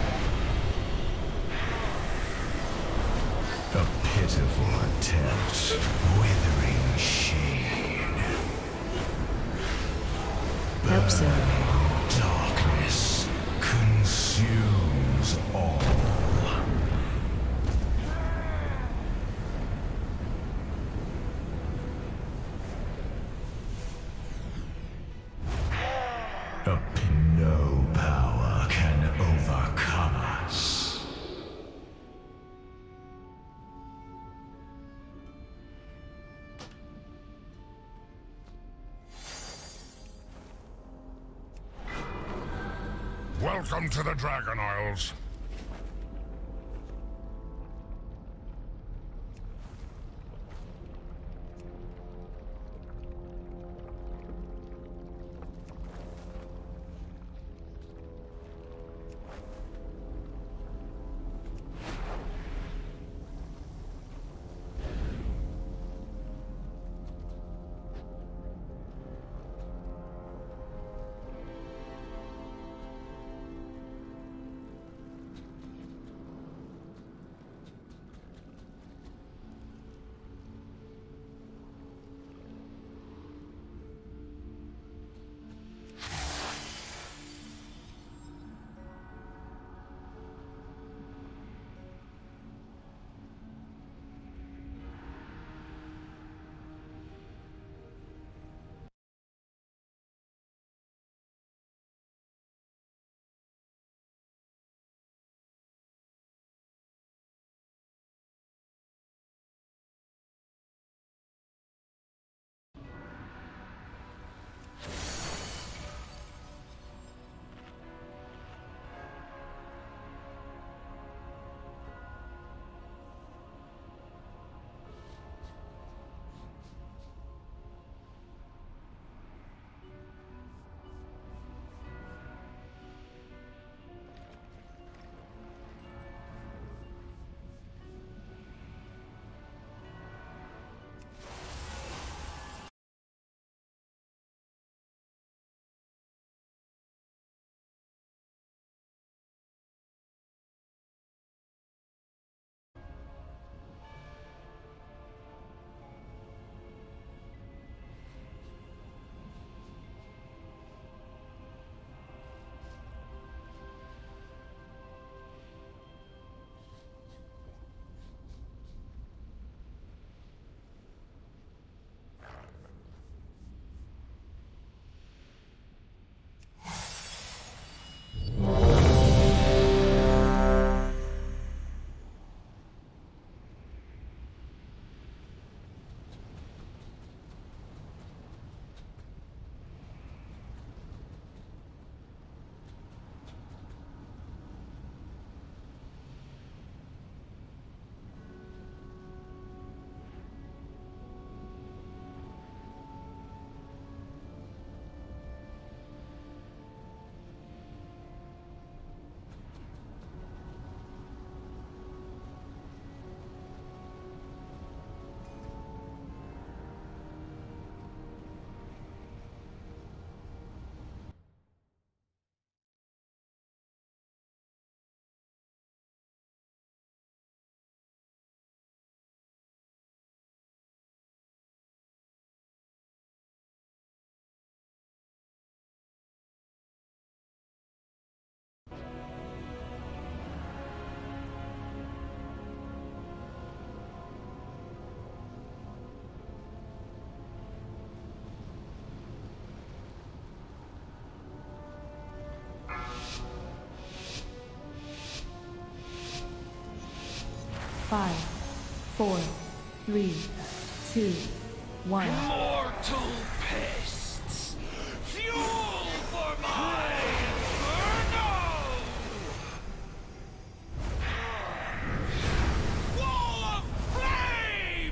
H: A pitiful attempt. Withering sheen.
D: Help so.
H: Darkness consumes all. No power can
E: Welcome to the Dragon Isles.
D: Five, four, three, two, one.
B: Mortal pests! Fuel for my inferno! Wall of flame!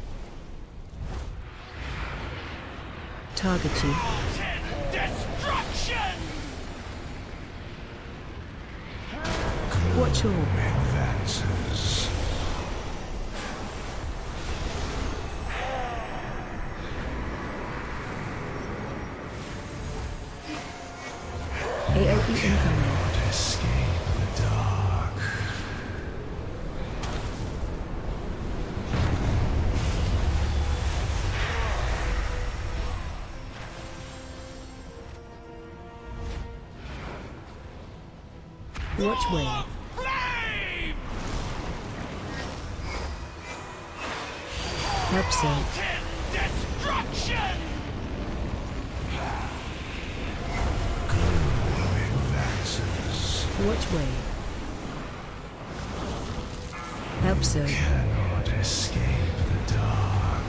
D: Target you.
B: Rotten destruction!
D: Watch all.
H: Advances.
D: AOE incoming.
H: Cannot escape the dark.
D: Watch wave.
B: Flame!
D: Help save.
B: Rotten destruction!
H: Advances.
D: Watch wave. Help save.
H: Cannot escape the dark.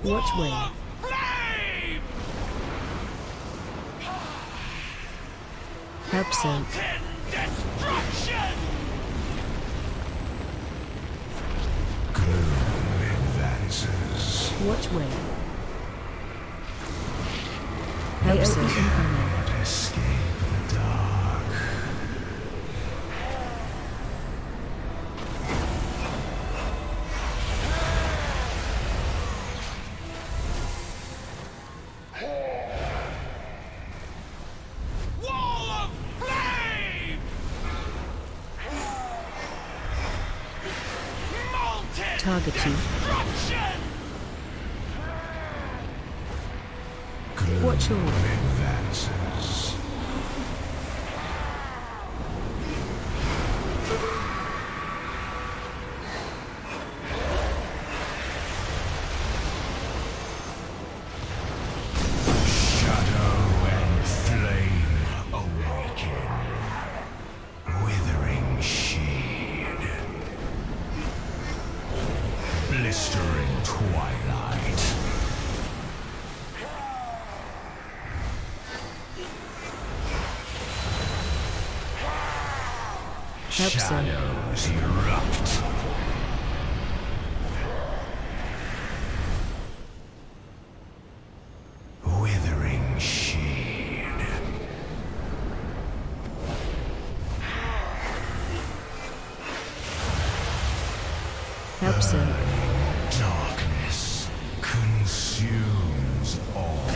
D: Watch where.
B: Flame!
D: Help soak.
B: Molten destruction!
H: Gloom advances.
D: Watch where. Help soak incoming.
H: But escape the dark.
B: Wall of flame! Molten
D: Targeting.
B: destruction!
D: Watch your
H: Advances. Shadow and flame awaken. Withering sheen. Blistering twilight.
D: Help soak.
H: Shadows erupt. Withering sheen.
D: Help soak.
H: Darkness consumes all.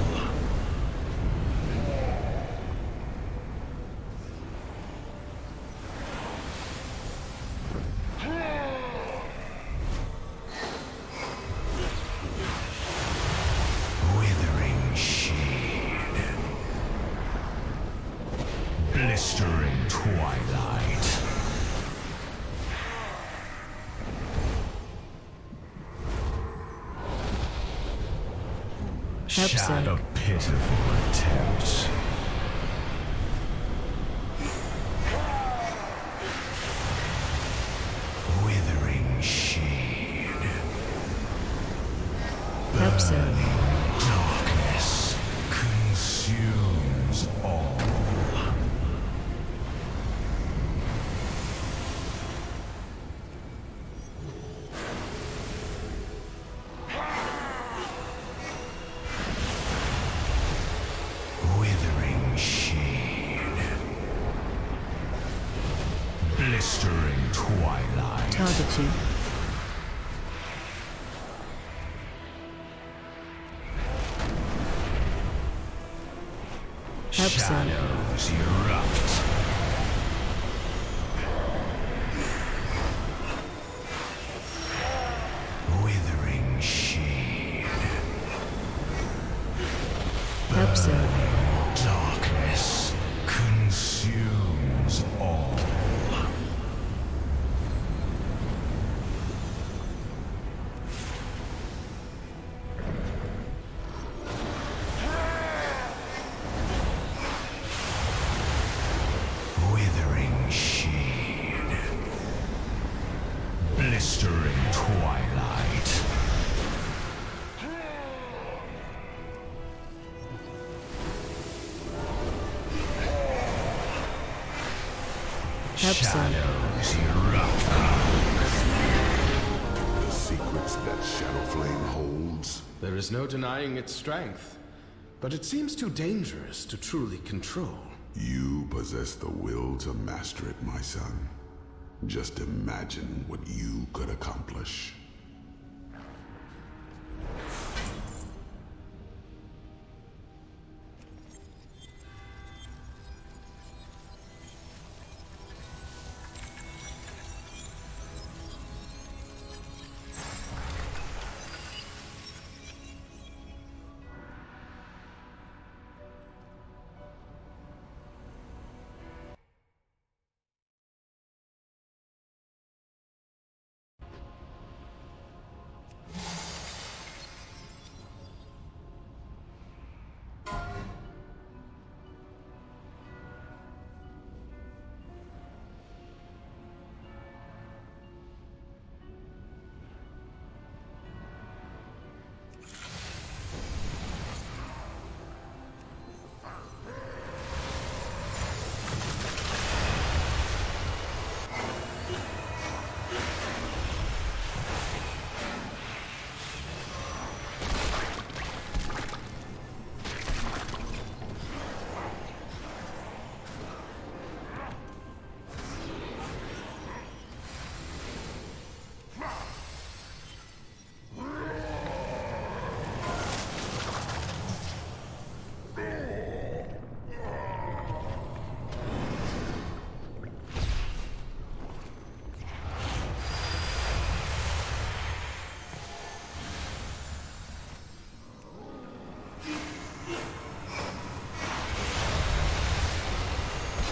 H: Withering sheen. Blistering twilight.
D: Help
H: Shadow
D: soak.
H: pitiful attempt. Withering sheen.
D: Help soak.
H: Darkness consumes all. Withering sheen. Blistering twilight.
D: Targeting. Help soak.
H: Shadows erupt. Withering sheen.
D: Help soak.
H: Darkness consumes all. Withering sheen. Blistering twilight.
D: Help soak.
H: Shadows erupt.
G: The secrets that Shadowflame holds.
F: There is no denying its strength, but it seems too dangerous to truly control.
G: You possess the will to master it, my son. Just imagine what you could accomplish.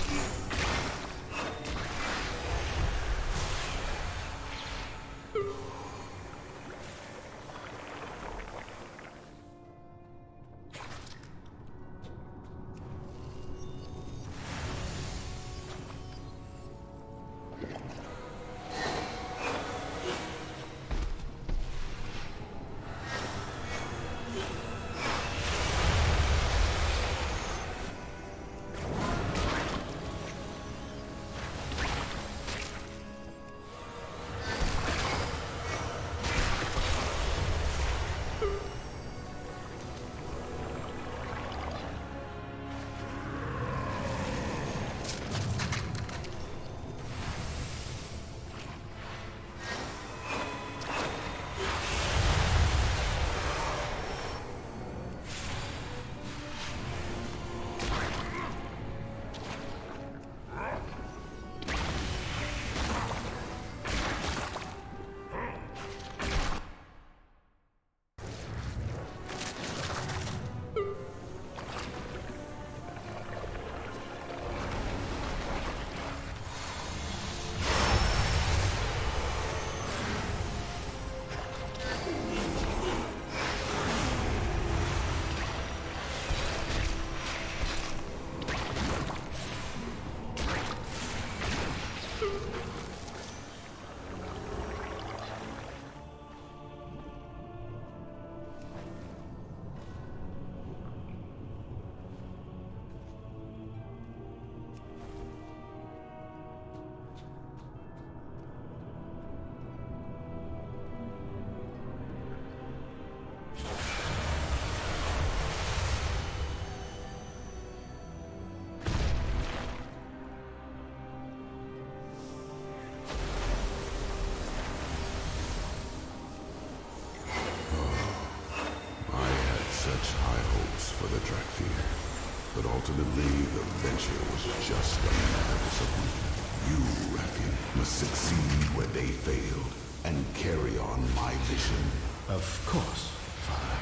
G: But ultimately, the venture was just a matter of disappointment. You, Rathian, must succeed where they failed and carry on my vision.
F: Of course, Father.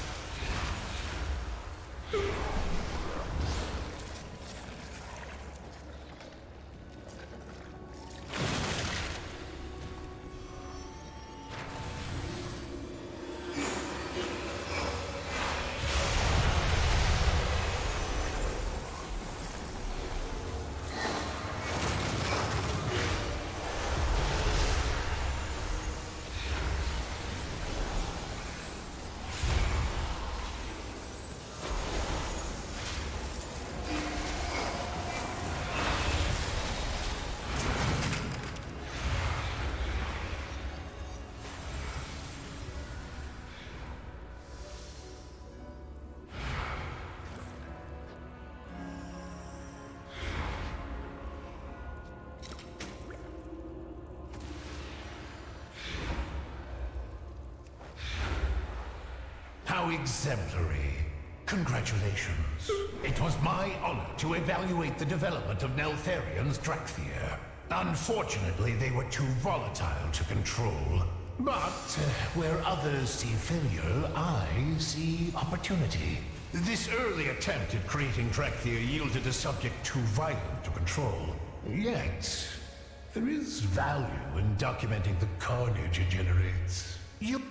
H: How exemplary. Congratulations. It was my honor to evaluate the development of Neltharion's Dracthyr. Unfortunately, they were too volatile to control. But where others see failure, I see opportunity. This early attempt at creating Dracthyr yielded a subject too violent to control. Yet, there is value in documenting the carnage it generates. You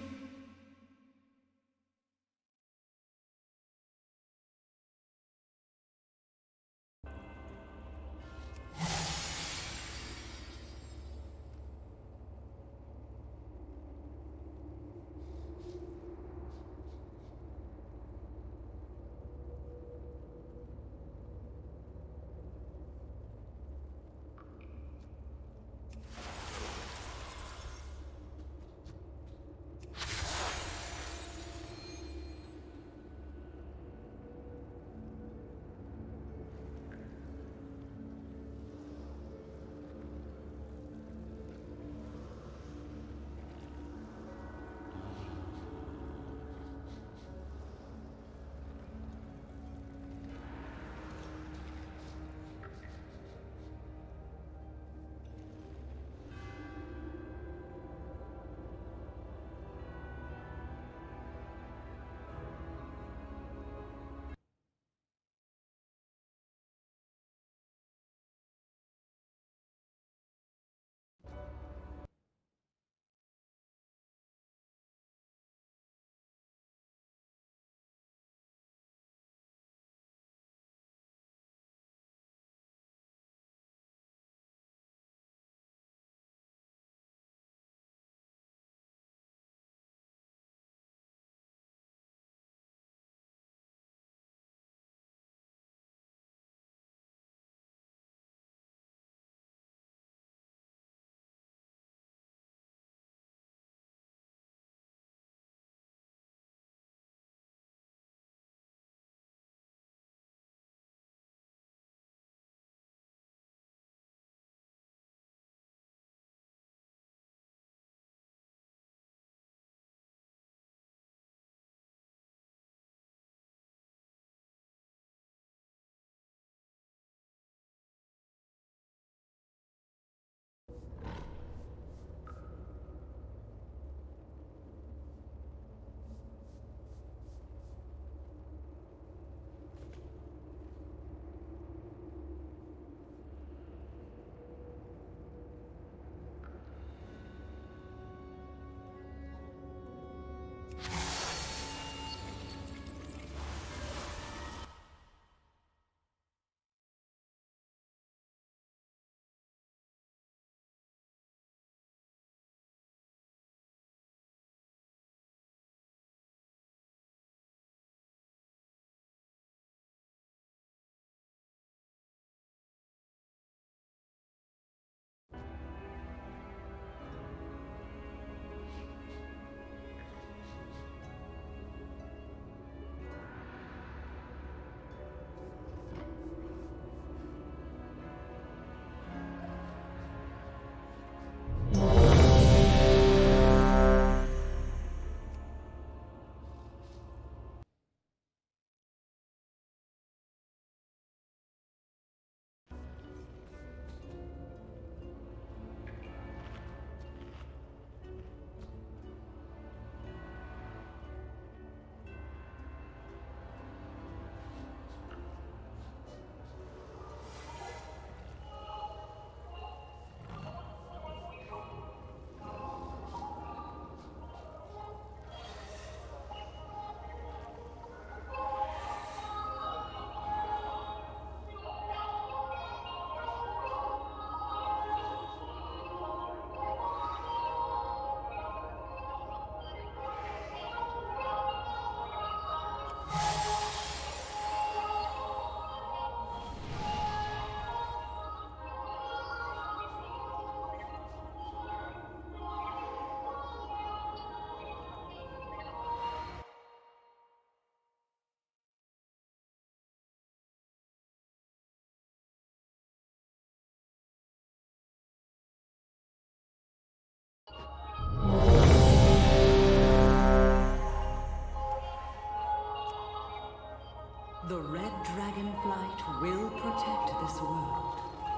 C: The Red Dragonflight will protect this world.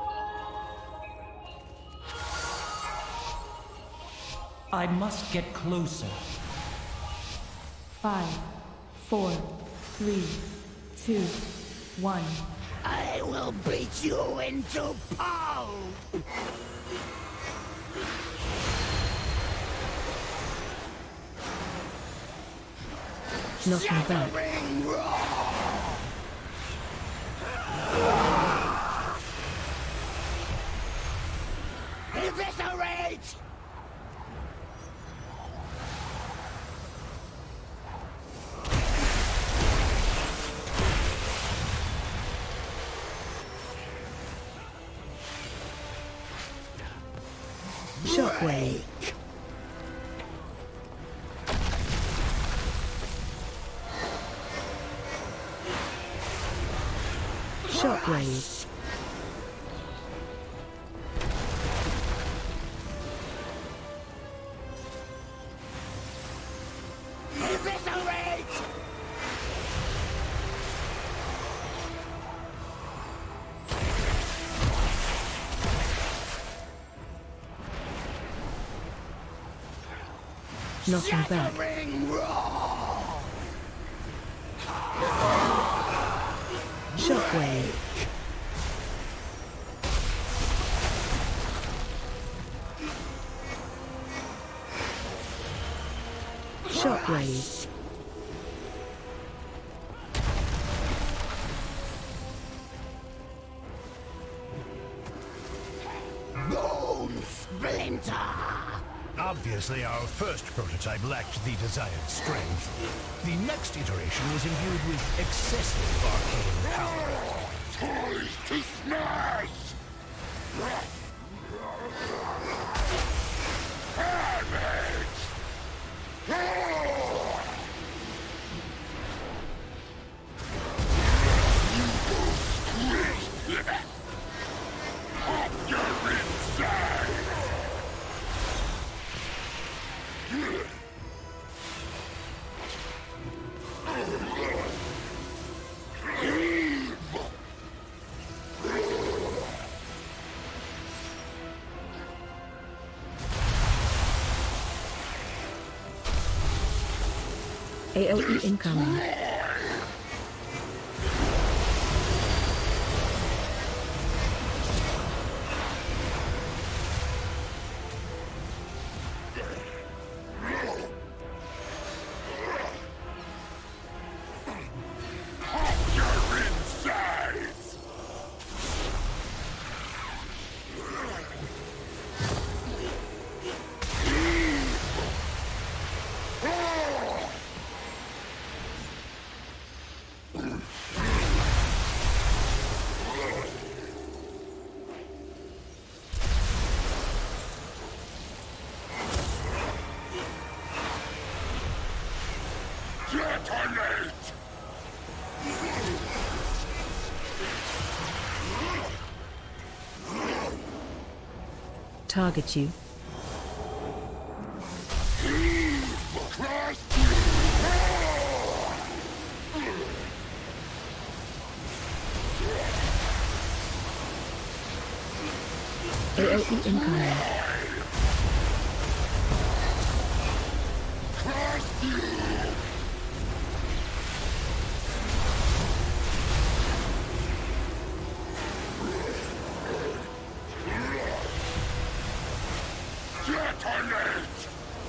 B: I must get closer.
D: 5, 4, 3, 2, 1.
B: I will beat you into pulp!
D: Knocking back.
B: Shattering roar! Eviscerate!
D: Shockwave. Shockwave.
B: Eviscerate!
D: Knocking back.
B: Shattering roar!
D: Shockwave. Shockwave.
B: Bone splinter!
H: Obviously, our first prototype lacked the desired strength. The next iteration was imbued with excessive arcane power.
B: Toys to smash!
D: AOE incoming.
B: Detonate!
D: Target you. AOE incoming.
B: Detonate!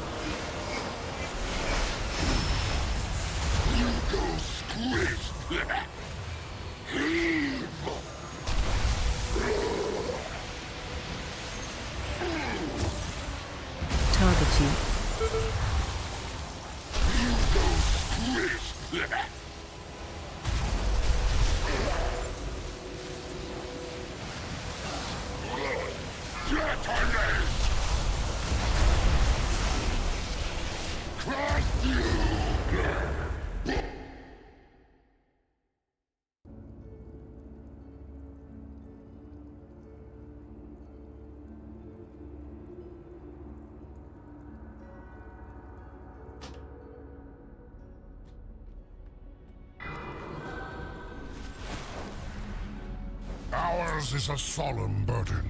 B: You go squish! Heave!
D: Target you.
B: You go squish! Detonate! Crush you!
I: Ours is a solemn burden.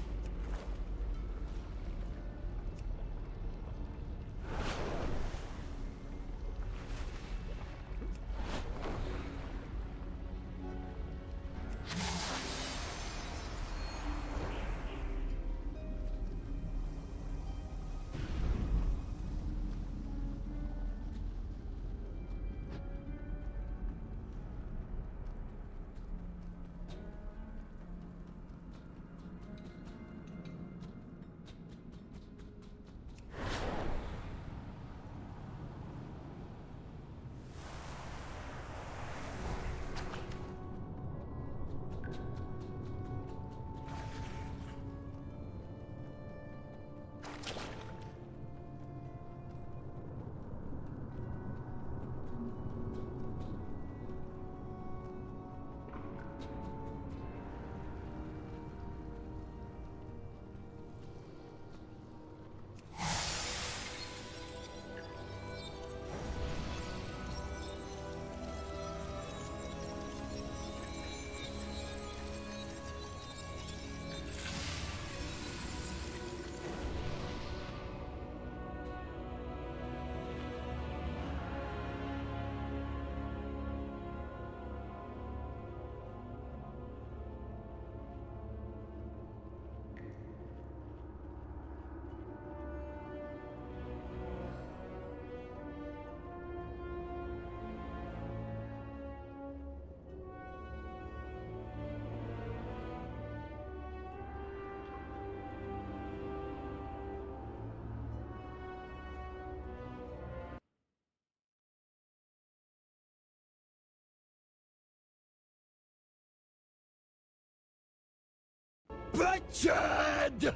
B: Butchered!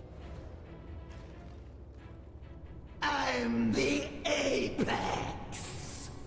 B: I'm the apex!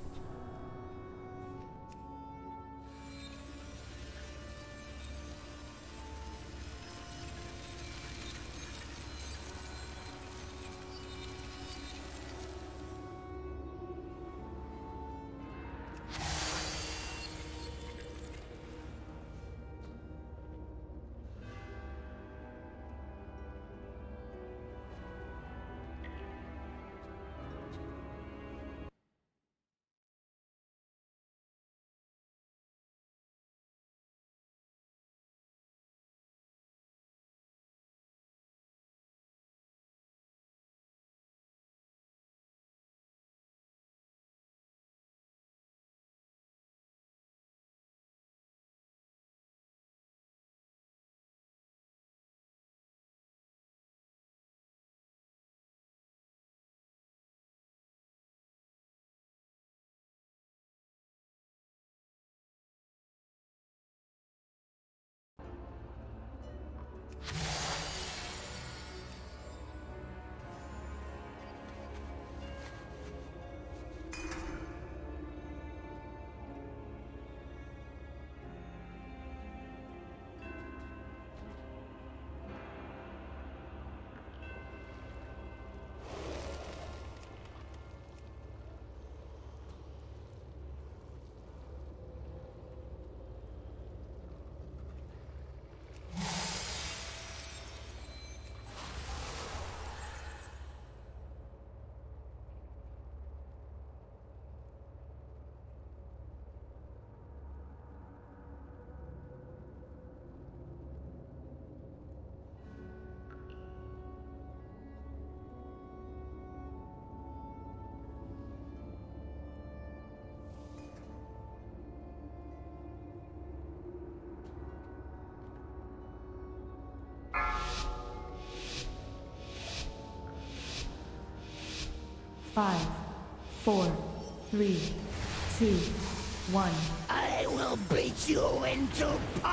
C: Five, four, three, two, one.
B: I will beat you into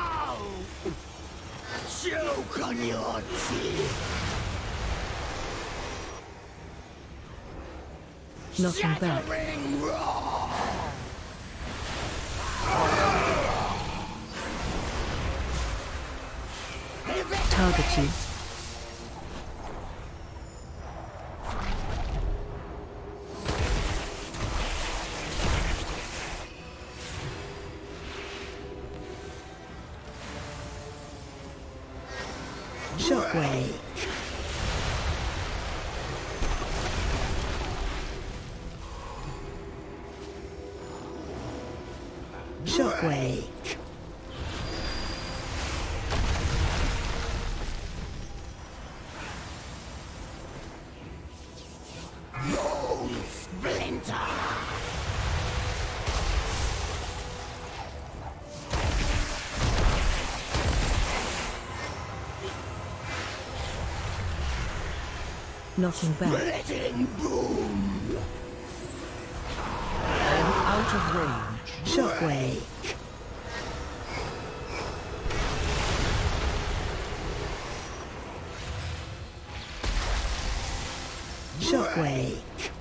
B: pulp! Choke on your teeth!
D: Knocking back.
B: Shattering roar!
D: Target you. Shockwave. Shockwave. Knocking back.
B: Letting boom.
C: I am out of range.
D: Shockwave. Shockwave.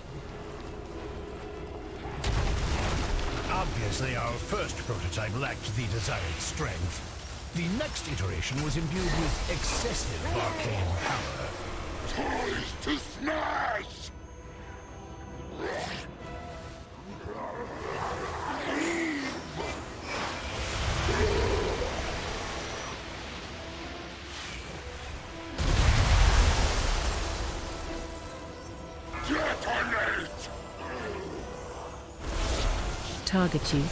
H: Obviously, our first prototype lacked the desired strength. The next iteration was imbued with excessive arcane power.
I: Toys to smash! Detonate!
D: Target you.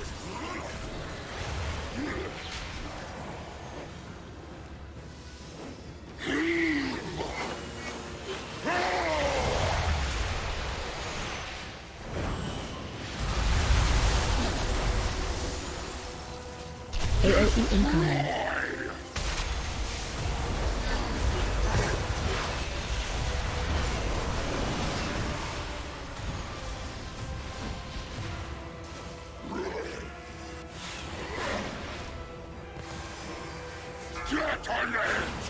D: AOE incoming.
I: Detonate!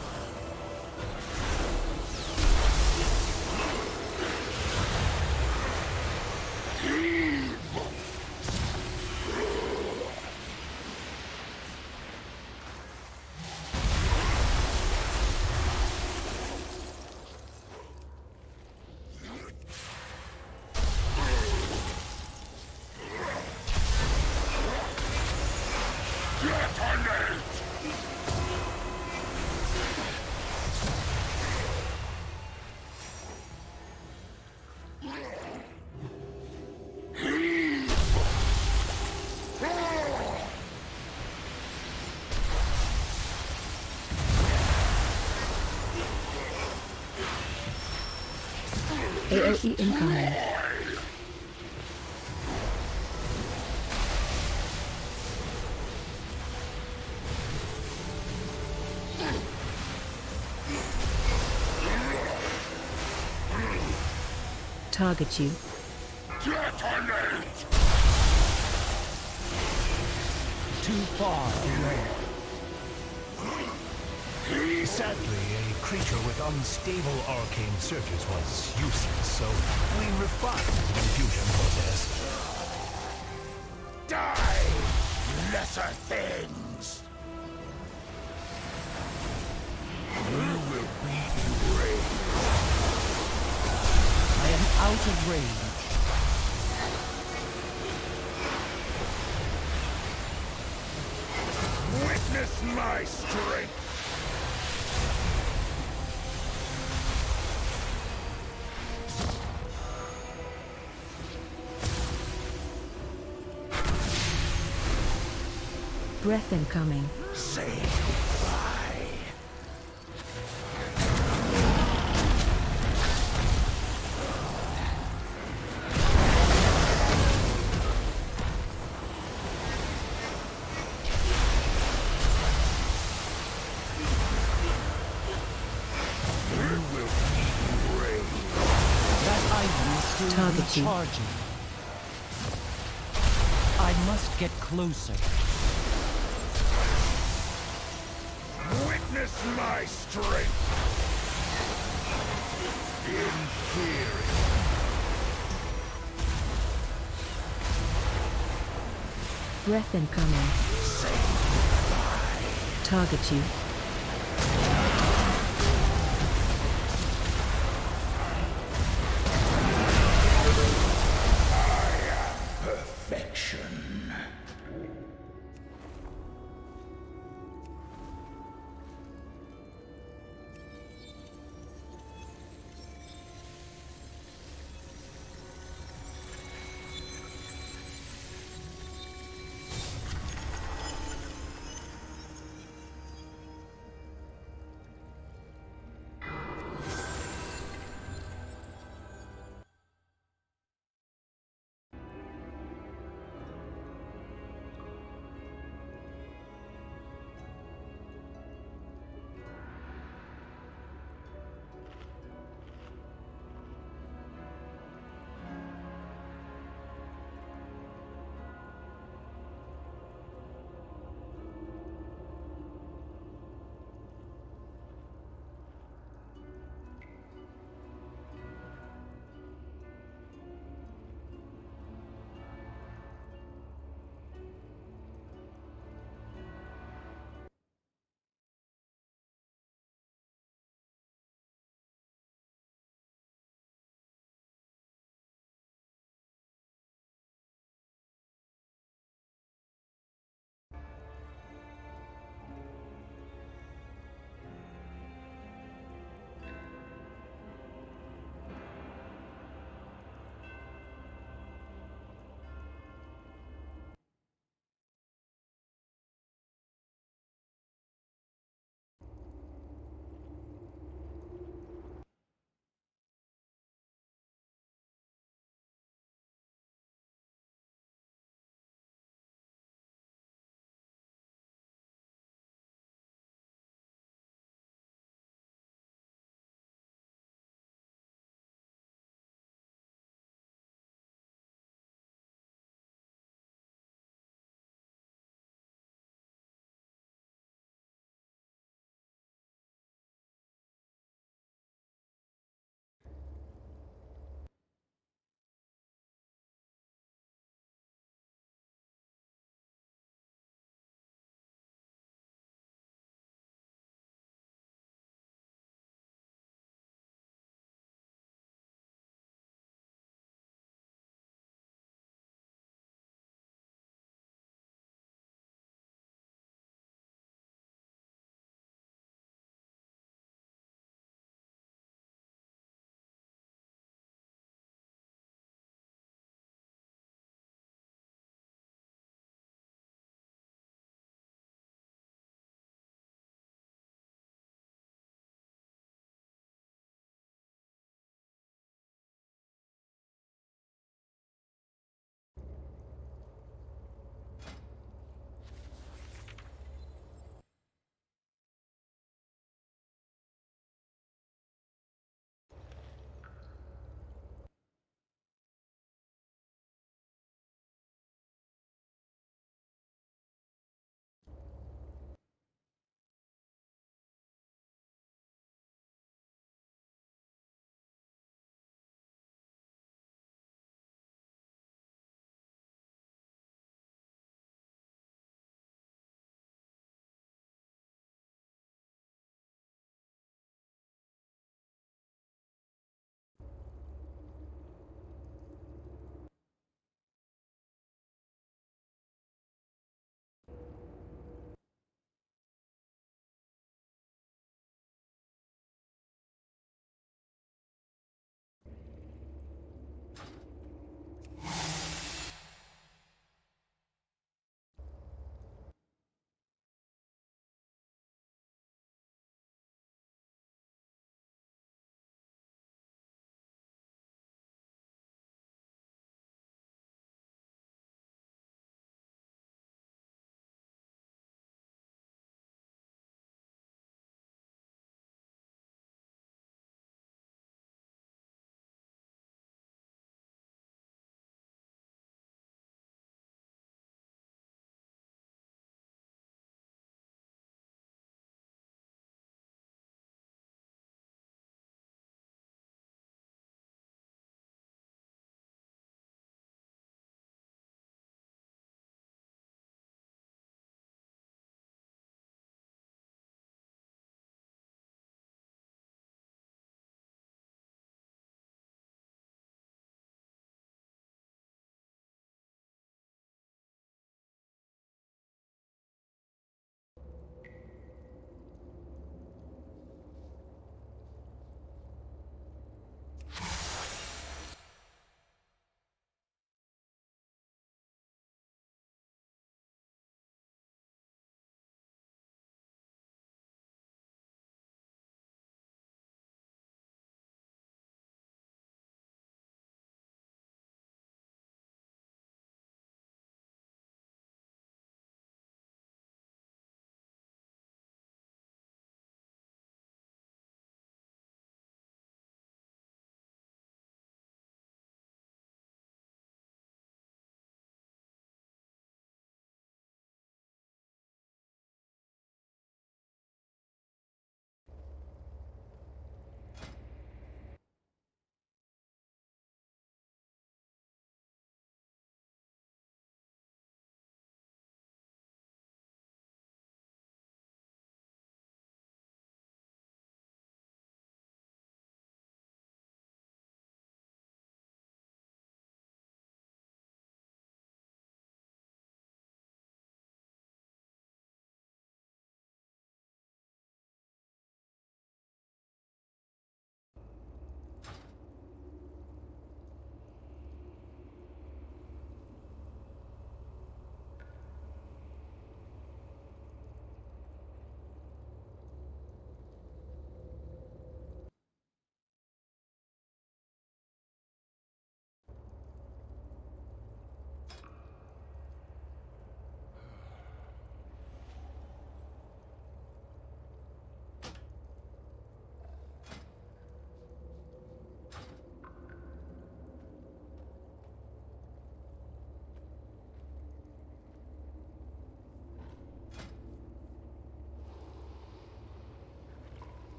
D: AOE incoming. Target you.
I: Detonate!
C: Too far away.
H: Sadly, a creature with unstable arcane surges was useless, so we refined the infusion process.
I: Die, lesser things! You will be erased.
C: I am out of range.
I: Witness my strength!
D: Breath incoming.
I: Say goodbye. You will be brave.
C: That item is still
D: Target you.
C: recharging. I must get closer.
I: Witness my strength! Inferior!
D: Breath incoming.
I: Say goodbye.
D: Target you.